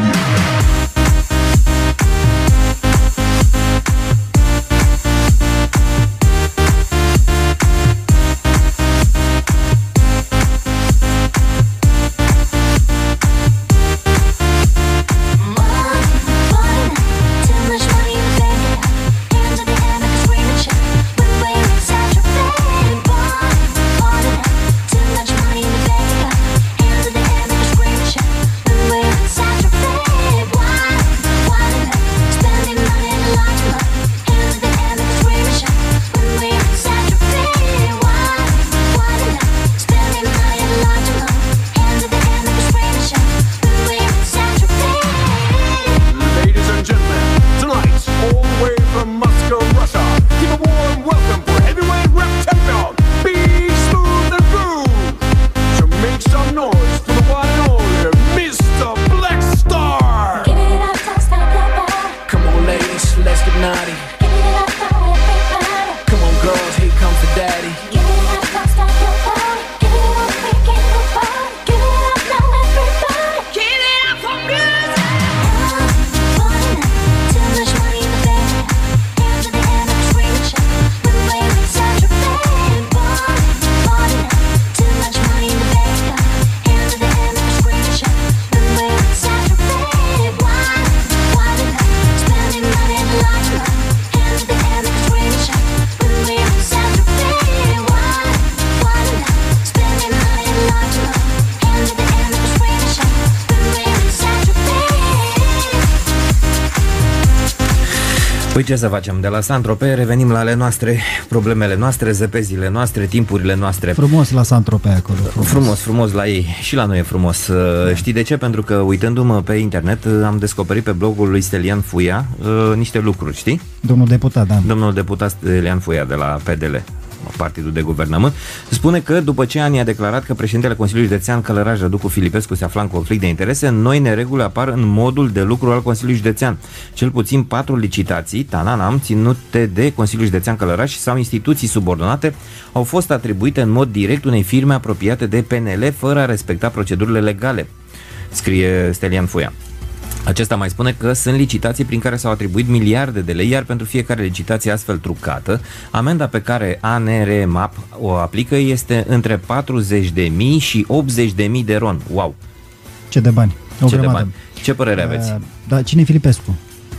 [SPEAKER 4] Păi ce să facem? De la Saint-Tropez revenim la ale noastre, problemele noastre, zăpezile noastre, timpurile noastre.
[SPEAKER 5] Frumos la Saint-Tropez acolo.
[SPEAKER 4] Frumos. frumos, frumos la ei. Și la noi e frumos. Da. Știi de ce? Pentru că uitându-mă pe internet am descoperit pe blogul lui Stelian Fuia uh, niște lucruri, știi?
[SPEAKER 5] Domnul deputat, da.
[SPEAKER 4] Domnul deputat Stelian Fuia de la P D L, Partidul de Guvernământ, spune că după ce ani a declarat că președintele Consiliului Județean Călăraș Răducu Filipescu se afla în conflict de interese, noi nereguli apar în modul de lucru al Consiliului Județean. Cel puțin patru licitații, tananam, ținute de Consiliul Județean Călăraș sau instituții subordonate, au fost atribuite în mod direct unei firme apropiate de P N L fără a respecta procedurile legale, scrie Stelian Fuia. Acesta mai spune că sunt licitații prin care s-au atribuit miliarde de lei, iar pentru fiecare licitație astfel trucată, amenda pe care A N R M A P o aplică este între patruzeci de mii și optzeci de mii de ron. Wow!
[SPEAKER 5] Ce de bani! O
[SPEAKER 4] Ce de bani! Ce părere aveți?
[SPEAKER 5] Uh, da, cine e Filipescu?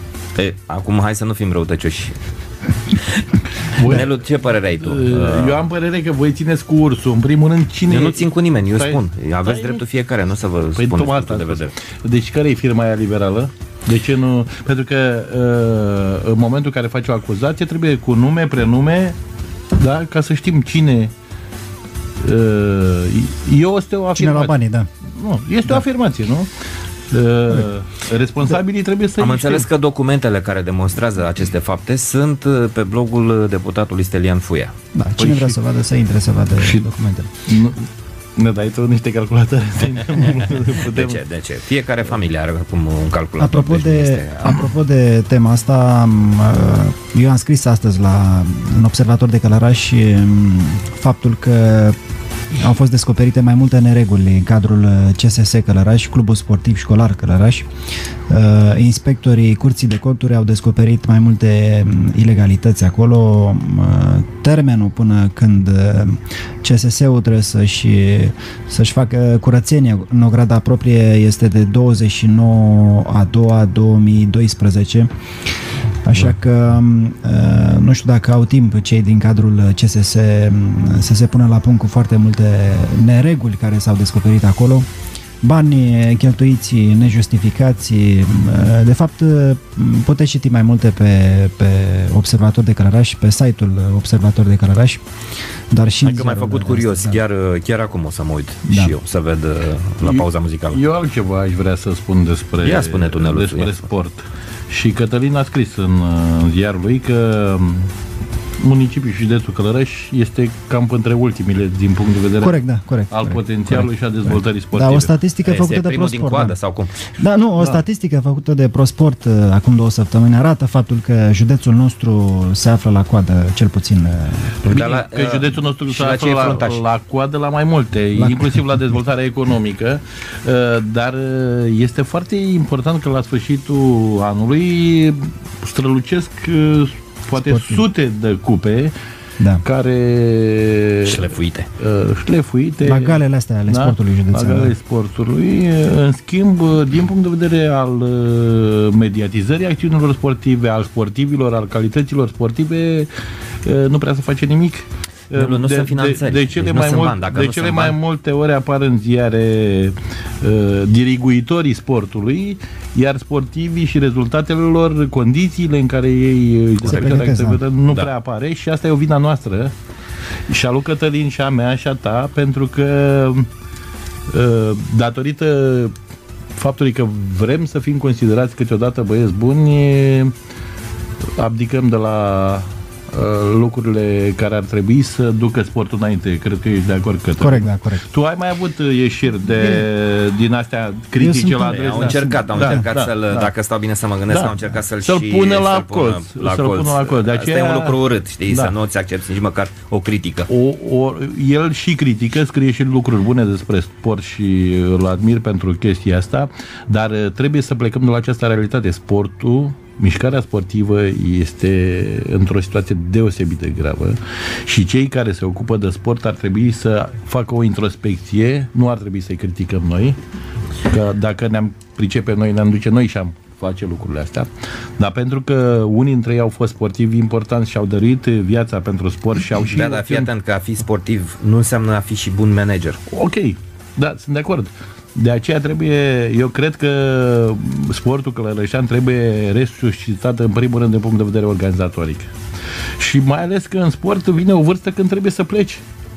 [SPEAKER 4] E, acum hai să nu fim răutăcioși. Nelu, ce părere ai tu?
[SPEAKER 6] Eu am părere că voi țineți cu ursul. În primul rând, cine...
[SPEAKER 4] Eu nu țin cu nimeni, eu
[SPEAKER 6] stai,
[SPEAKER 4] spun. Aveți
[SPEAKER 6] stai,
[SPEAKER 4] dreptul fiecare, nu să vă
[SPEAKER 6] păi
[SPEAKER 4] spuneți
[SPEAKER 6] asta
[SPEAKER 4] de vedere.
[SPEAKER 6] Deci care e firma aia liberală? De ce nu? Pentru că în momentul în care faci o acuzație trebuie cu nume, prenume, da? Ca să știm cine... Eu este o afirmație.
[SPEAKER 5] Cine la banii, da.
[SPEAKER 6] Nu, este da. o afirmație, nu? Responsabilii trebuie să...
[SPEAKER 4] Am înțeles că documentele care demonstrează aceste fapte sunt pe blogul deputatului Stelian Fuia.
[SPEAKER 5] Da, cine păi vrea și... să vadă, să intre să vadă și documentele.
[SPEAKER 6] Nu, ne dai tu niște calculatoare?
[SPEAKER 4] De ce? De ce? Fiecare familie are acum un calculator.
[SPEAKER 5] Apropo de, este... apropo de tema asta, eu am scris astăzi la un observator de Călăraș faptul că au fost descoperite mai multe nereguli în cadrul C S S Călăraș, Clubul Sportiv Școlar Călăraș. Uh, inspectorii Curții de Conturi au descoperit mai multe ilegalități acolo. Uh, termenul până când C S S-ul trebuie să-și, să-și facă curățenie în ograda proprie este de douăzeci și nouă a doua două mii doisprezece. Așa că nu știu dacă au timp cei din cadrul C S S să se pună la punct cu foarte multe nereguli care s-au descoperit acolo. Bani cheltuiți nejustificați. De fapt, puteți citi mai multe pe, pe Observator de Călăraș, pe site-ul Observator de Călăraș, dar și
[SPEAKER 4] Hai că m-ai făcut curios, chiar, chiar acum o să mă uit da. și eu să ved la pauza muzicală.
[SPEAKER 6] Eu altceva aș vrea să spun despre,
[SPEAKER 4] ia spune tu, Neluțu,
[SPEAKER 6] despre
[SPEAKER 4] ia.
[SPEAKER 6] sport. Și Cătălin a scris în ziarul lui că municipiul și județul Călăraș este cam între ultimile din punct de vedere
[SPEAKER 5] corect, da, corect,
[SPEAKER 6] al
[SPEAKER 5] corect,
[SPEAKER 6] potențialului corect, și a dezvoltării
[SPEAKER 5] corect.
[SPEAKER 6] sportive.
[SPEAKER 5] Da, o statistică
[SPEAKER 4] este
[SPEAKER 5] făcută de ProSport.
[SPEAKER 4] Din coadă,
[SPEAKER 5] da.
[SPEAKER 4] sau cum?
[SPEAKER 5] Da, nu, o
[SPEAKER 6] da.
[SPEAKER 5] statistică făcută de ProSport uh, acum două săptămâni arată faptul că județul nostru se află la coadă, cel puțin. Uh,
[SPEAKER 6] Bine, la, că județul nostru se află la, la, la coadă la mai multe, la inclusiv la dezvoltarea economică, uh, dar este foarte important că la sfârșitul anului strălucesc uh, poate sportiv. Sute de cupe
[SPEAKER 5] da.
[SPEAKER 6] care
[SPEAKER 4] șlefuite.
[SPEAKER 6] Uh, șlefuite
[SPEAKER 5] la galele astea ale da? sportului județean.
[SPEAKER 6] La galele sportului. În schimb, din punct de vedere al mediatizării acțiunilor sportive, al sportivilor, al calităților sportive, nu prea se face nimic.
[SPEAKER 4] Nu, nu
[SPEAKER 6] de,
[SPEAKER 4] sunt finanțări.
[SPEAKER 6] De, de cele,
[SPEAKER 4] deci
[SPEAKER 6] mai, mult,
[SPEAKER 4] bani,
[SPEAKER 6] de cele mai multe ori apar în ziare uh, diriguitorii sportului, iar sportivii și rezultatele lor, condițiile în care ei se nu da. prea apare și asta e o vina noastră și a lui Cătălin și a mea și a ta, pentru că uh, datorită faptului că vrem să fim considerați câteodată băieți buni, abdicăm de la lucrurile care ar trebui să ducă sportul înainte. Cred că ești de acord, Cătălin.
[SPEAKER 5] Corect, da, corect.
[SPEAKER 6] Tu ai mai avut ieșiri de, din astea critice la adresa?
[SPEAKER 4] Au încercat, au
[SPEAKER 6] da,
[SPEAKER 4] încercat
[SPEAKER 6] da,
[SPEAKER 4] să-l,
[SPEAKER 6] da.
[SPEAKER 4] dacă stau bine să mă gândesc,
[SPEAKER 6] da.
[SPEAKER 4] au încercat să-l,
[SPEAKER 6] să-l
[SPEAKER 4] și,
[SPEAKER 6] pună la
[SPEAKER 4] să-l pună
[SPEAKER 6] colț.
[SPEAKER 4] la
[SPEAKER 6] să-l
[SPEAKER 4] colț.
[SPEAKER 6] pună la colț. De aceea,
[SPEAKER 4] asta e un lucru urât, știi,
[SPEAKER 6] da.
[SPEAKER 4] să nu-ți accepti nici măcar o critică.
[SPEAKER 6] O, o, el și critică, scrie și lucruri bune despre sport și îl admir pentru chestia asta, dar trebuie să plecăm de la această realitate. Sportul, mișcarea sportivă este într-o situație deosebit de gravă și cei care se ocupă de sport ar trebui să facă o introspecție, nu ar trebui să-i criticăm noi, că dacă ne-am pricepe noi, ne-am duce noi și am face lucrurile astea, dar pentru că unii dintre ei au fost sportivi importanți și au dăruit viața pentru sport și au și...
[SPEAKER 4] Da, dar fii atent că a fi sportiv nu înseamnă a fi și bun manager.
[SPEAKER 6] Ok, da, sunt de acord. De aceea trebuie, eu cred că sportul călărășean trebuie resuscitat în primul rând din punct de vedere organizatoric. Și mai ales că în sport vine o vârstă când trebuie să pleci.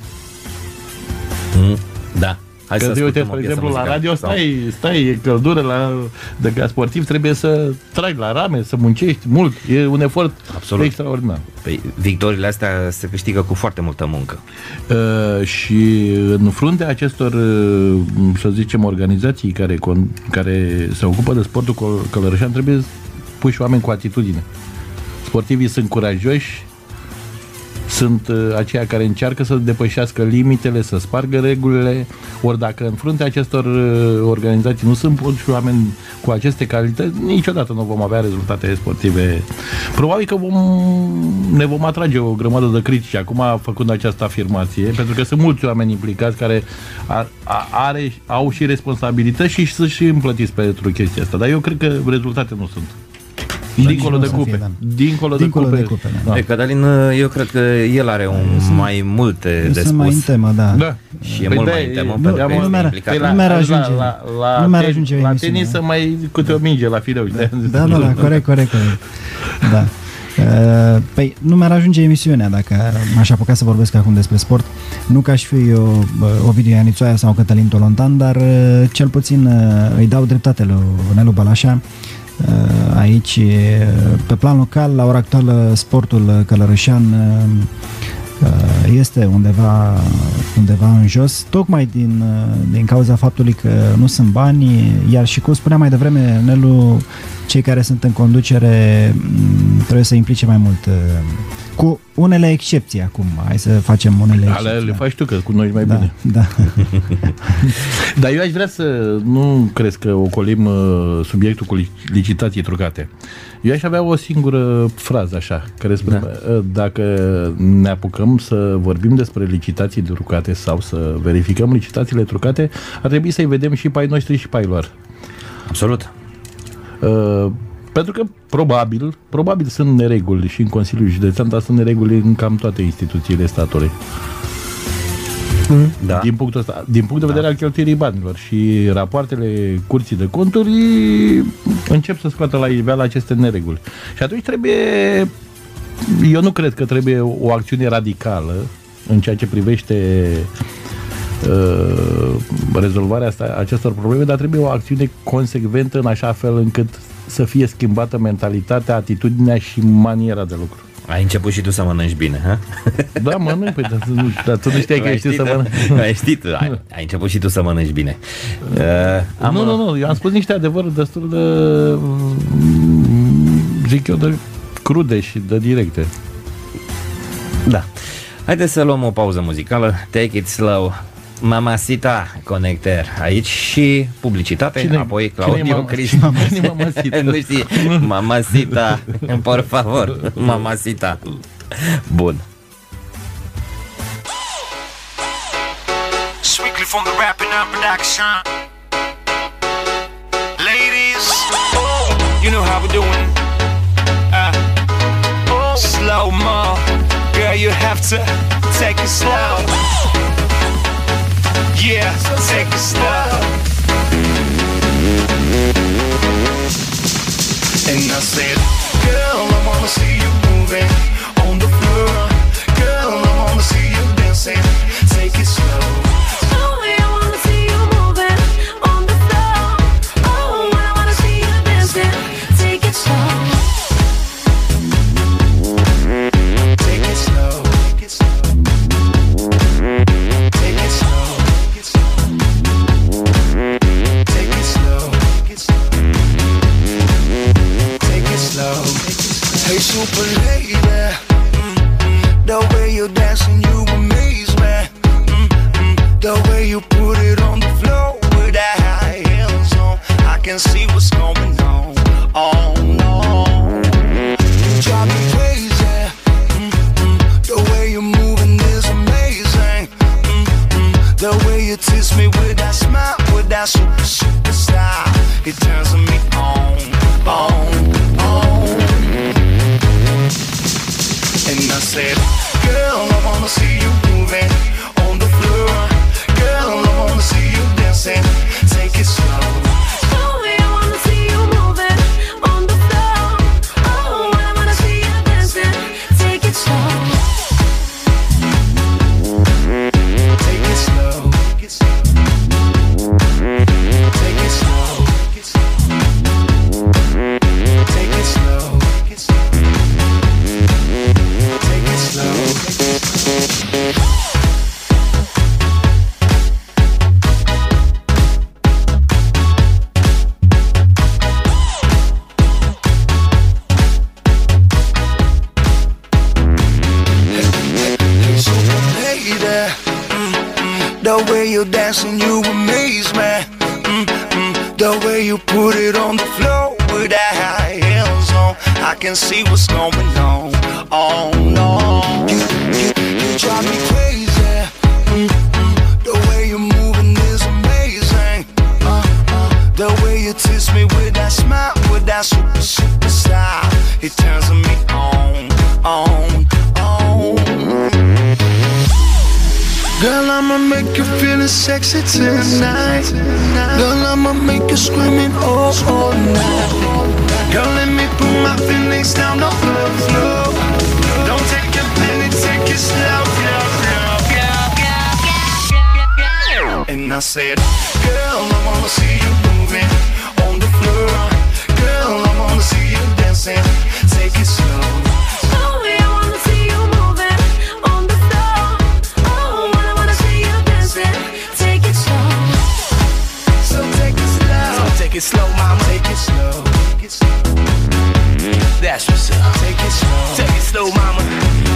[SPEAKER 4] Mm, da. Hai
[SPEAKER 6] că
[SPEAKER 4] să
[SPEAKER 6] uite, spre exemplu, la radio stai, stai, e căldură, la, de ca sportiv trebuie să tragi la rame, să muncești mult. E un efort absolut extraordinar.
[SPEAKER 4] Păi, victoriile astea se câștigă cu foarte multă muncă.
[SPEAKER 6] Uh, și în fruntea acestor, uh, să zicem, organizații care, care se ocupă de sportul călărășean, trebuie puși oameni cu atitudine. Sportivii sunt curajoși, sunt uh, aceia care încearcă să depășească limitele, să spargă regulile, ori dacă în fruntea acestor uh, organizații nu sunt puși oameni cu aceste calități, niciodată nu vom avea rezultate sportive. Probabil că vom, ne vom atrage o grămadă de critici acum făcând această afirmație, pentru că sunt mulți oameni implicați care ar, a, are, au și responsabilități și să-și împlătiți pentru chestia asta, dar eu cred că rezultate nu sunt. Dincolo de cupe. Fie, da. Dincolo, Dincolo de cupe. De cupe
[SPEAKER 5] da.
[SPEAKER 4] Da. Cătălin, eu cred că el are un
[SPEAKER 5] sunt,
[SPEAKER 4] mai multe de spus.
[SPEAKER 5] mai în temă, da.
[SPEAKER 6] da.
[SPEAKER 4] Și e păi mult mai în temă, pentru că
[SPEAKER 5] nu
[SPEAKER 4] este implicat.
[SPEAKER 5] Nu mi-ar ajunge. La,
[SPEAKER 6] la,
[SPEAKER 5] nu mi-ar ajunge
[SPEAKER 6] la tenis să mai câte o minge la fireu.
[SPEAKER 5] Da, da, da, da, corect, corect, corect. Da. Păi nu mi-ar ajunge emisiunea dacă m-aș apuca să vorbesc acum despre sport. Nu că aș fi eu Ovidiu Ianițoaia sau Cătălin Tolontan, dar cel puțin îi dau dreptate lui Nelu Balașa. Aici, pe plan local, la ora actuală, sportul călărășean este undeva, undeva în jos, tocmai din, din cauza faptului că nu sunt bani, iar și cum spunea mai devreme Nelu, cei care sunt în conducere trebuie să implice mai mult Cu unele excepții acum, hai să facem unele excepții.
[SPEAKER 6] Ale le faci tu, că cu noi mai
[SPEAKER 5] da,
[SPEAKER 6] bine.
[SPEAKER 5] Da.
[SPEAKER 6] Dar eu aș vrea să nu crezi că ocolim uh, subiectul cu licitații trucate. Eu aș avea o singură frază așa, care spune, da. Dacă ne apucăm să vorbim despre licitații trucate sau să verificăm licitațiile trucate, ar trebui să-i vedem și pe ai noștri și pe ai lor.
[SPEAKER 4] Absolut.
[SPEAKER 6] Uh, pentru că probabil, probabil sunt nereguli și în Consiliul Județean, dar sunt nereguli în cam toate instituțiile statului. Da. Din punctul ăsta, din punct de vedere da. al cheltuirii banilor și rapoartele Curții de Conturi încep să scoată la iveală aceste nereguli. Și atunci trebuie, eu nu cred că trebuie o acțiune radicală în ceea ce privește uh, rezolvarea asta, acestor probleme, dar trebuie o acțiune consecventă în așa fel încât să fie schimbată mentalitatea, atitudinea și maniera de lucru.
[SPEAKER 4] Ai început și tu să mănânci bine, ha?
[SPEAKER 6] Da, mănânc, păi, dar, dar tu nu știai că știi să mănânci.
[SPEAKER 4] Ai știi, ai, ai început și tu să mănânci bine. Uh, am
[SPEAKER 6] nu, nu, nu, eu am spus niște adevăruri destul de, zic eu, de crude și de directe.
[SPEAKER 4] Da. Haideți să luăm o pauză muzicală. Take it slow. Mamacita Connector aici și publicitate. Cine, apoi Claudio Cristi. Nu știi, Mamacita, por favor, Mamacita. Bun.
[SPEAKER 16] Strictly from the Rapping Up production. Ladies, you know how we're doing. Uh, slow mo, girl, you have to take it slow. Yeah, take it slow. And I said, girl, I wanna see you moving on the floor. Girl, I wanna see you dancing. Take it slow.
[SPEAKER 8] Oh, I wanna see you moving on the floor. Oh, I wanna see you dancing. Take it slow.
[SPEAKER 16] Take it slow. Take it slow. Take it slow. Hey, super lady, mm-hmm. The way you dancing, you amaze me. Mm-hmm. The way you put it on the floor with that high heels on, I can see what's going on. Oh no, you drive me crazy. Mm-hmm. The way you're moving is amazing. Mm-hmm. The way you tease me with that smile, with that super super style, it turns me on, on, on. And I said, girl, I wanna see you moving on the floor. Girl, I wanna see you dancing. Take it slow.
[SPEAKER 8] Oh, I wanna see you moving on the floor. Oh, I wanna see you dancing. Take it slow.
[SPEAKER 16] Take it slow. Take it slow. Take it slow. Take it slow. Take it slow. The way you dancing, you amaze me. Mm-mm. The way you put it on the floor with that high heels on, I can see what's going on. Oh no, you, you, you drive me crazy. Mm-mm. The way you're moving is amazing. Uh-uh. The way you tease me with that smile, with that super super style, it turns me on, on, on. Girl, I'ma make you feeling sexy tonight. Girl, I'ma make you screaming all, all night. Girl, let me put my feelings down on the floor. Don't take it, penny, take it slow. And I said, girl, I wanna see you moving on the floor. Girl, I wanna see you dancing. Take it slow.
[SPEAKER 15] Take it slow, mama.
[SPEAKER 16] Take it slow.
[SPEAKER 15] That's what's up.
[SPEAKER 16] Take it slow.
[SPEAKER 15] Take it slow, mama.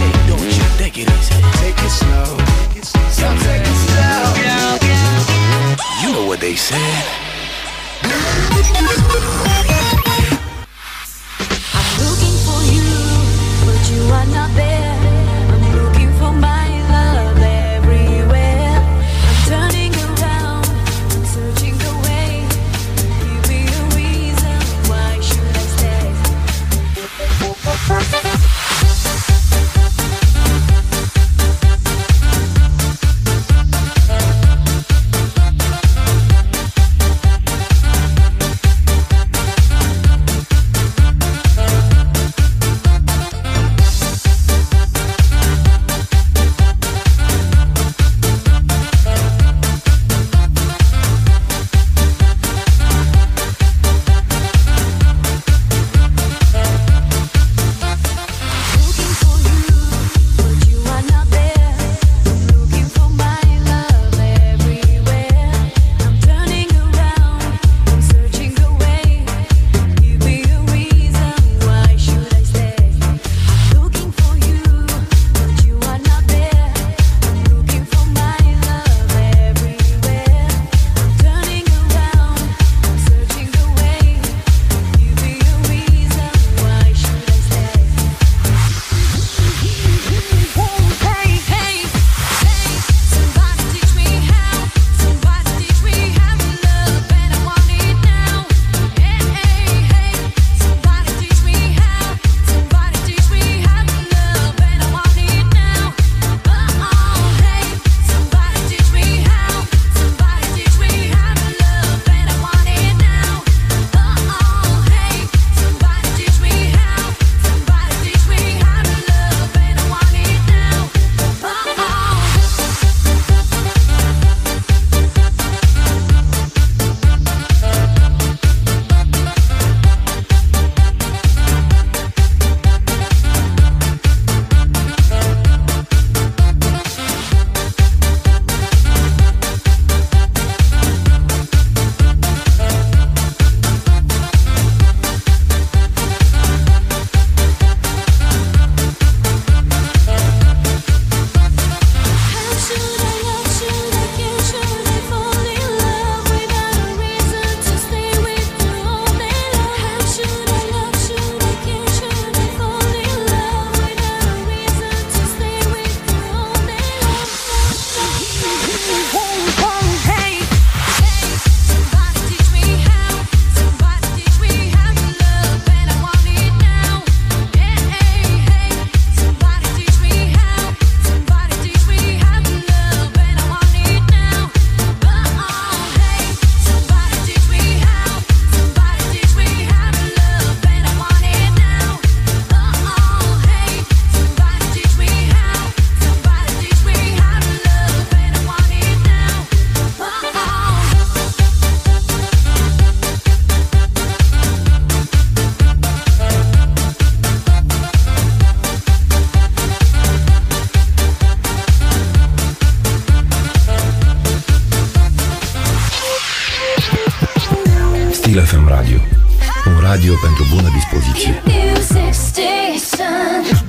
[SPEAKER 1] Radio. Un radio pentru bună dispoziție.
[SPEAKER 8] Music station.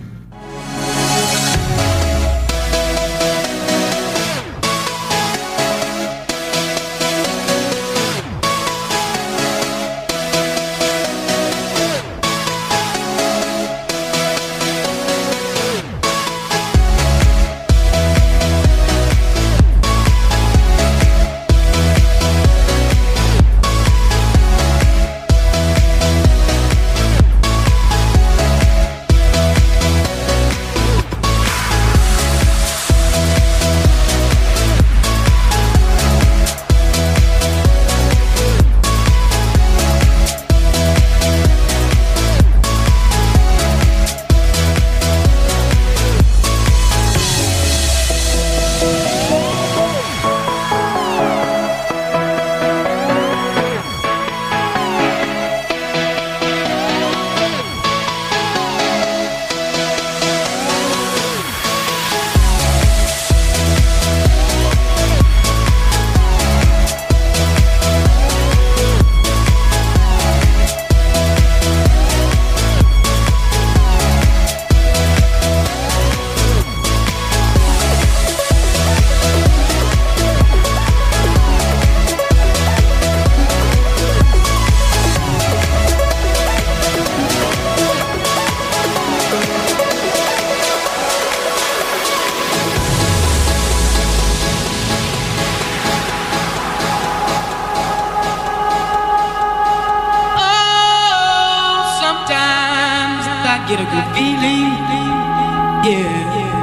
[SPEAKER 12] get a good feeling, yeah.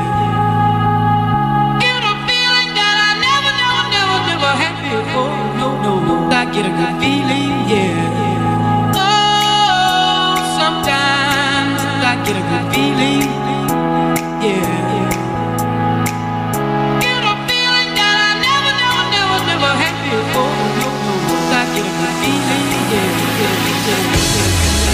[SPEAKER 12] Get a feeling that I never, never, never, never had before. No, no, no, I get a good feeling, yeah. Oh, sometimes I get a good feeling, yeah. Get a feeling that I never, never, never, never had before. No, no, no, I get a good feeling, yeah, yeah, yeah, yeah.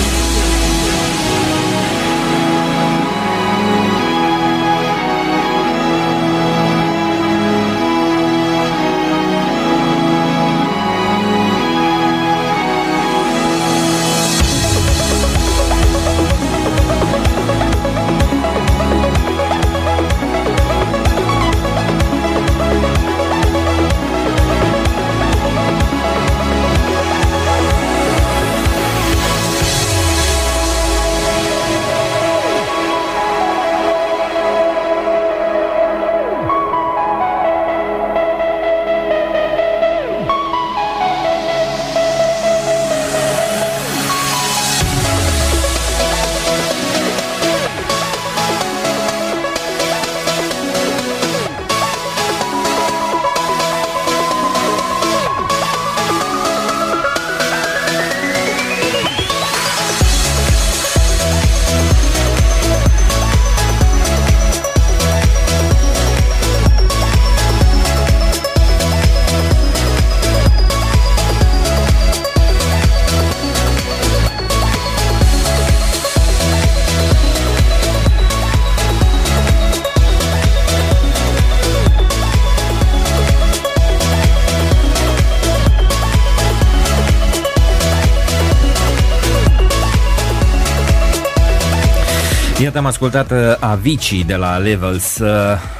[SPEAKER 4] Iată, am ascultat uh, Avicii de la Levels. Uh,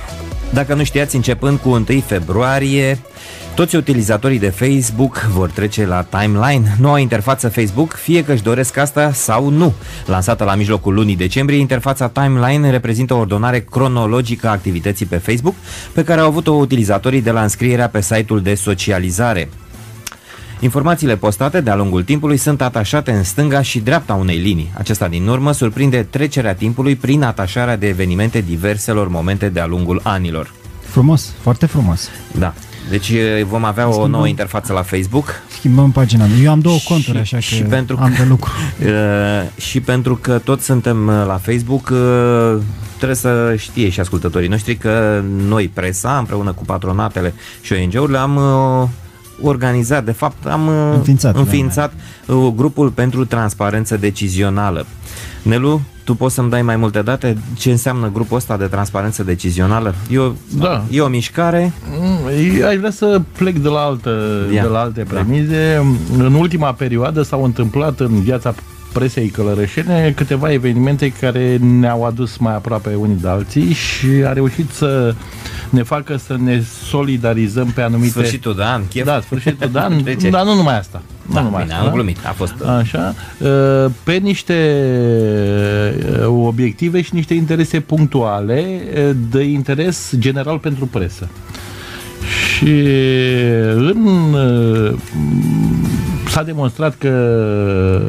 [SPEAKER 4] dacă nu știați, începând cu întâi februarie, toți utilizatorii de Facebook vor trece la Timeline, noua interfață Facebook, fie că își doresc asta sau nu. Lansată la mijlocul lunii decembrie, interfața Timeline reprezintă o ordonare cronologică a activității pe Facebook pe care au avut-o utilizatorii de la înscrierea pe site-ul de socializare. Informațiile postate de-a lungul timpului sunt atașate în stânga și dreapta unei linii. Acesta din urmă surprinde trecerea timpului prin atașarea de evenimente diverselor momente de-a lungul anilor.
[SPEAKER 5] Frumos, foarte frumos.
[SPEAKER 4] Da. Deci vom avea Schimbăm. o nouă interfață la Facebook.
[SPEAKER 5] Schimbăm pagina. Eu am două conturi, așa că
[SPEAKER 4] și pentru
[SPEAKER 5] am de lucru.
[SPEAKER 4] Uh, și pentru că toți suntem la Facebook, uh, trebuie să știe și ascultătorii noștri că noi, presa, împreună cu patronatele și O N G-urile, am uh, organizat, de fapt am
[SPEAKER 5] înființat,
[SPEAKER 4] înființat da. grupul pentru transparență decizională. Nelu, tu tu poți să-mi dai mai multe date? Ce înseamnă grupul ăsta de transparență decizională? E o,
[SPEAKER 6] da.
[SPEAKER 4] e o mișcare?
[SPEAKER 6] Mm, aș vrea să plec de la, altă, de la alte premize. Da. În ultima perioadă s-au întâmplat în viața presei călărășene câteva evenimente care ne-au adus mai aproape unii de alții și a reușit să ne facă să ne solidarizăm pe anumite...
[SPEAKER 4] Sfârșitul de an, chef.
[SPEAKER 6] Da, sfârșitul de an, dar nu numai asta.
[SPEAKER 4] Da,
[SPEAKER 6] nu numai
[SPEAKER 4] bine,
[SPEAKER 6] asta,
[SPEAKER 4] am glumit, a fost...
[SPEAKER 6] Așa, pe niște obiective și niște interese punctuale de interes general pentru presă. Și în... s-a demonstrat că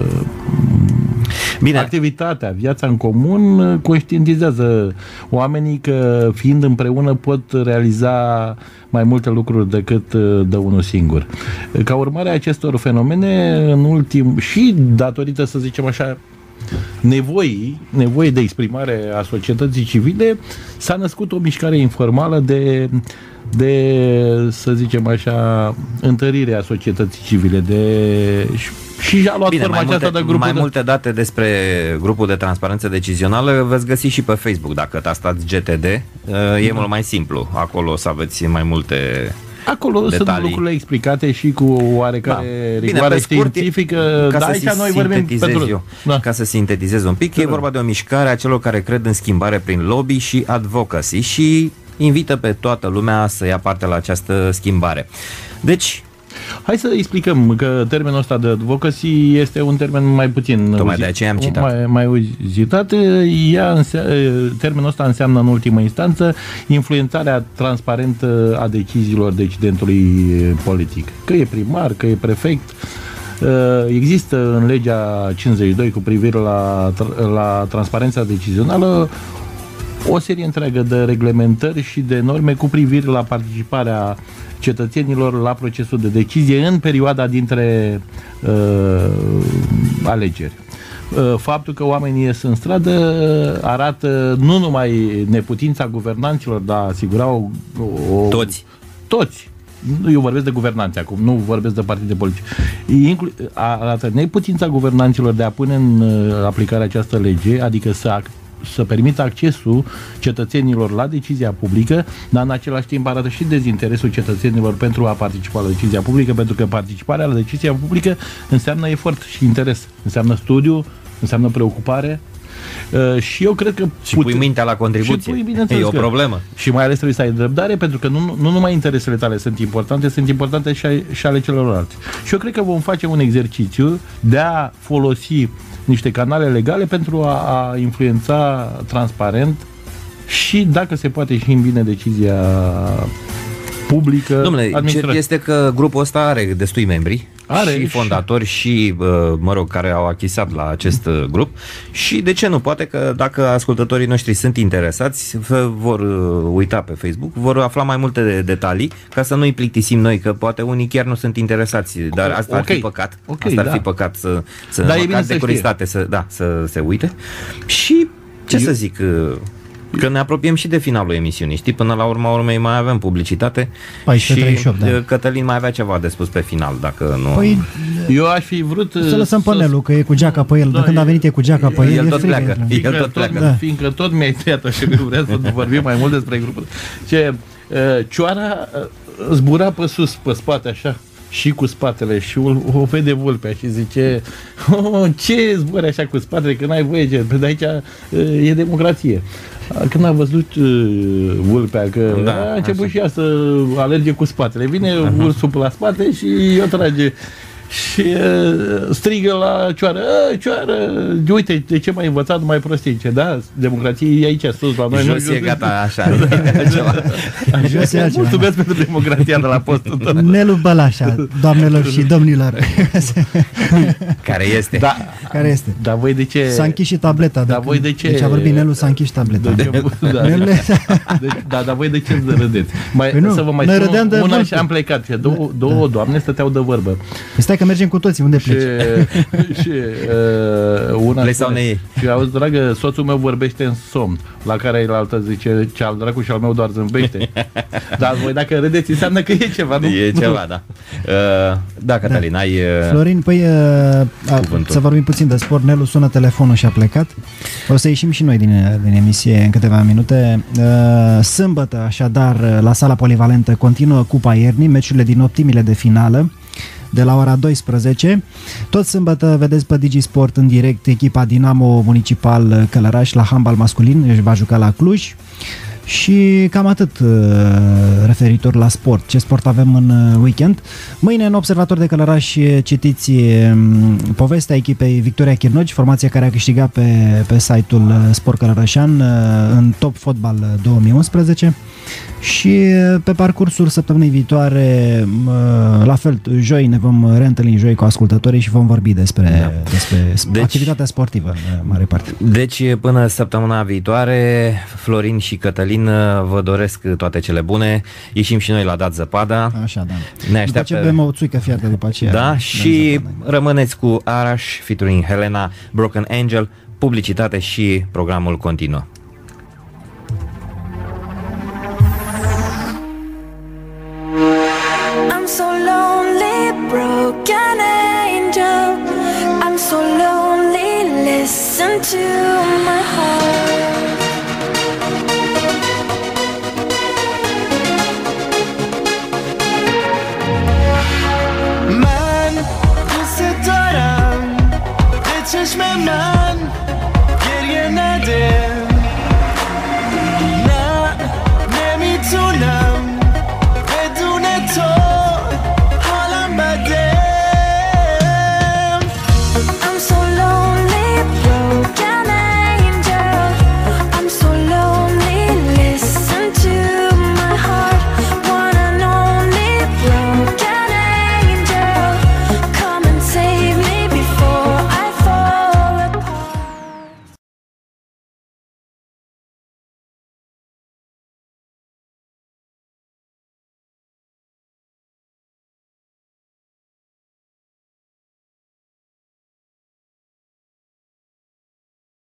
[SPEAKER 6] Bine. activitatea, viața în comun conștientizează oamenii că fiind împreună pot realiza mai multe lucruri decât de unul singur. Ca urmare a acestor fenomene, în ultim, și datorită, să zicem așa, nevoii, nevoii de exprimare a societății civile, s-a născut o mișcare informală de de, să zicem așa, întărirea societății civile, de și a luat
[SPEAKER 4] Bine,
[SPEAKER 6] forma
[SPEAKER 4] mai
[SPEAKER 6] aceasta
[SPEAKER 4] multe,
[SPEAKER 6] de grupul
[SPEAKER 4] mai
[SPEAKER 6] de...
[SPEAKER 4] multe date despre grupul de transparență decizională veți găsi și pe Facebook, dacă tastați G T D, e mm. mult mai simplu, acolo o să aveți mai multe
[SPEAKER 6] Acolo
[SPEAKER 4] detalii.
[SPEAKER 6] Sunt lucrurile explicate și cu oarecare da. rigoare științifică,
[SPEAKER 4] ca
[SPEAKER 6] dar
[SPEAKER 4] să
[SPEAKER 6] aici noi vorbim pentru...
[SPEAKER 4] eu, da. Ca să sintetizez un pic, da. E vorba de o mișcare a celor care cred în schimbare prin lobby și advocacy și invită pe toată lumea să ia parte la această schimbare. Deci,
[SPEAKER 6] hai să explicăm că termenul ăsta de advocacy este un termen mai puțin
[SPEAKER 4] tocmai de aceea am citat.
[SPEAKER 6] Mai, mai uzitat. Ea însea, termenul ăsta înseamnă în ultimă instanță influențarea transparentă a deciziilor decidentului politic. Că e primar, că e prefect. Există în legea cincizeci și doi cu privire la, la transparența decizională o serie întreagă de reglementări și de norme cu privire la participarea cetățenilor la procesul de decizie în perioada dintre uh, alegeri. Uh, faptul că oamenii ies în stradă arată nu numai neputința guvernanților, dar asigurau o, o,
[SPEAKER 4] toți.
[SPEAKER 6] Toți. Eu vorbesc de guvernanți acum, nu vorbesc de partide politice. Inclu- arată neputința guvernanților de a pune în aplicare această lege, adică să să permită accesul cetățenilor la decizia publică, dar în același timp arată și dezinteresul cetățenilor pentru a participa la decizia publică, pentru că participarea la decizia publică înseamnă efort și interes, înseamnă studiu, înseamnă preocupare. Uh, și eu cred că...
[SPEAKER 4] Și pui mintea la contribuție. Pui, e o problemă.
[SPEAKER 6] Și mai ales trebuie să ai răbdare, pentru că nu, nu numai interesele tale sunt importante, sunt importante și, ai, și ale celorlalți. Și eu cred că vom face un exercițiu de a folosi niște canale legale pentru a, a influența transparent și, dacă se poate, și în bine decizia publică.
[SPEAKER 4] Dom'le, cert este că grupul ăsta are destui membri, are și fondatori și, mă rog, care au achisat la acest grup și de ce nu? Poate că dacă ascultătorii noștri sunt interesați, vor uita pe Facebook, vor afla mai multe detalii ca să nu-i plictisim noi, că poate unii chiar nu sunt interesați, dar asta okay. ar fi păcat. Okay, asta ar da. fi păcat să, să da, măcar de curiozitate să, da, să se uite. Și ce Eu... să zic... Că ne apropiem și de finalul emisiunii, știi? Până la urma urmei mai avem publicitate și da. Cătălin mai avea ceva de spus pe final, dacă nu... Păi,
[SPEAKER 6] eu aș fi vrut...
[SPEAKER 5] Să lăsăm pe Nelu, că e cu geaca pe el, da, de când a venit e cu geaca pe el,
[SPEAKER 4] el
[SPEAKER 5] e
[SPEAKER 4] tot
[SPEAKER 5] frigă.
[SPEAKER 4] Pleacă,
[SPEAKER 6] fiindcă,
[SPEAKER 4] el tot
[SPEAKER 6] tot,
[SPEAKER 4] pleacă.
[SPEAKER 6] da. Fiindcă tot mi-ai tăiat așa că vreau să vorbim mai mult despre grupul. Ce, uh, Cioara uh, zbura pe sus, pe spate, așa, și cu spatele și o, o vede vulpea și zice oh, ce zbori așa cu spatele, că n-ai voie, pe de aici uh, e democrație. Când a văzut uh, vulpea că da, a început așa. Și ea să alerge cu spatele. Vine uh-huh. ursul pe la spate și o trage. Și uh, strigă la Cioară, Cioară, uite, de ce m-ai învățat numai prostii? Ce, da, democrație e aici sus la noi.
[SPEAKER 4] Jos e gata, așa.
[SPEAKER 5] Jos e altceva.
[SPEAKER 6] Mulțumesc pentru democrația de la postul tău.
[SPEAKER 5] Nelu Bălașa, doamnelor și domnilor.
[SPEAKER 4] Care este?
[SPEAKER 6] Da,
[SPEAKER 5] care este?
[SPEAKER 6] Dar voi de ce?
[SPEAKER 5] S-a închis și tableta.
[SPEAKER 6] Dar voi de ce?
[SPEAKER 5] Deci a vorbit Nelu, s-a închis și tableta.
[SPEAKER 6] De ce? Da, da, dar voi de ce râdeți? Mai,
[SPEAKER 5] păi nu,
[SPEAKER 6] să vă mai spun una și am plecat. Două, două da. doamne stăteau de vorbă.
[SPEAKER 5] Stai că că mergem cu toții, unde pleci?
[SPEAKER 6] Și, și uh, una
[SPEAKER 4] Pleci sau ne iei?
[SPEAKER 6] Și auzi, dragă, soțul meu vorbește în somn, la care el altă zice, ce al dracu și al meu doar zâmbește. Dar voi dacă râdeți, înseamnă că e ceva, nu?
[SPEAKER 4] E ceva, da. Uh, da, Cătălin, ai... Uh,
[SPEAKER 5] Florin, păi uh, să vorbim puțin de sport. Nelu sună telefonul și a plecat. O să ieșim și noi din, din emisie în câteva minute. Uh, sâmbătă, așadar, la sala polivalentă continuă Cupa Iernii, meciurile din optimile de finală de la ora douăsprezece. Tot sâmbătă vedeți pe DigiSport în direct echipa Dinamo Municipal Călăraș la handbal masculin, își va juca la Cluj. Și cam atât referitor la sport. Ce sport avem în weekend? Mâine în Observator de Călăraș citiți povestea echipei Victoria Chirnogi, formația care a câștigat pe, pe site-ul Sport Călărășan în Top Fotbal două mii unsprezece. Și pe parcursul săptămânii viitoare, la fel, joi ne vom reîntâlni joi cu ascultătorii și vom vorbi despre, da. despre deci, activitatea sportivă în mare parte.
[SPEAKER 4] Deci până săptămâna viitoare, Florin și Cătălin vă doresc toate cele bune. Ieșim și noi la Dat Zăpada.
[SPEAKER 5] Așa, da.
[SPEAKER 4] Ne așteaptă...
[SPEAKER 5] După ce bem o țuică fiartă după aceea.
[SPEAKER 4] Da, și rămâneți cu Arash featuring Helena, Broken Angel, publicitate și programul continuă.
[SPEAKER 8] I'm so lonely, broken angel. I'm so lonely, listen to my heart.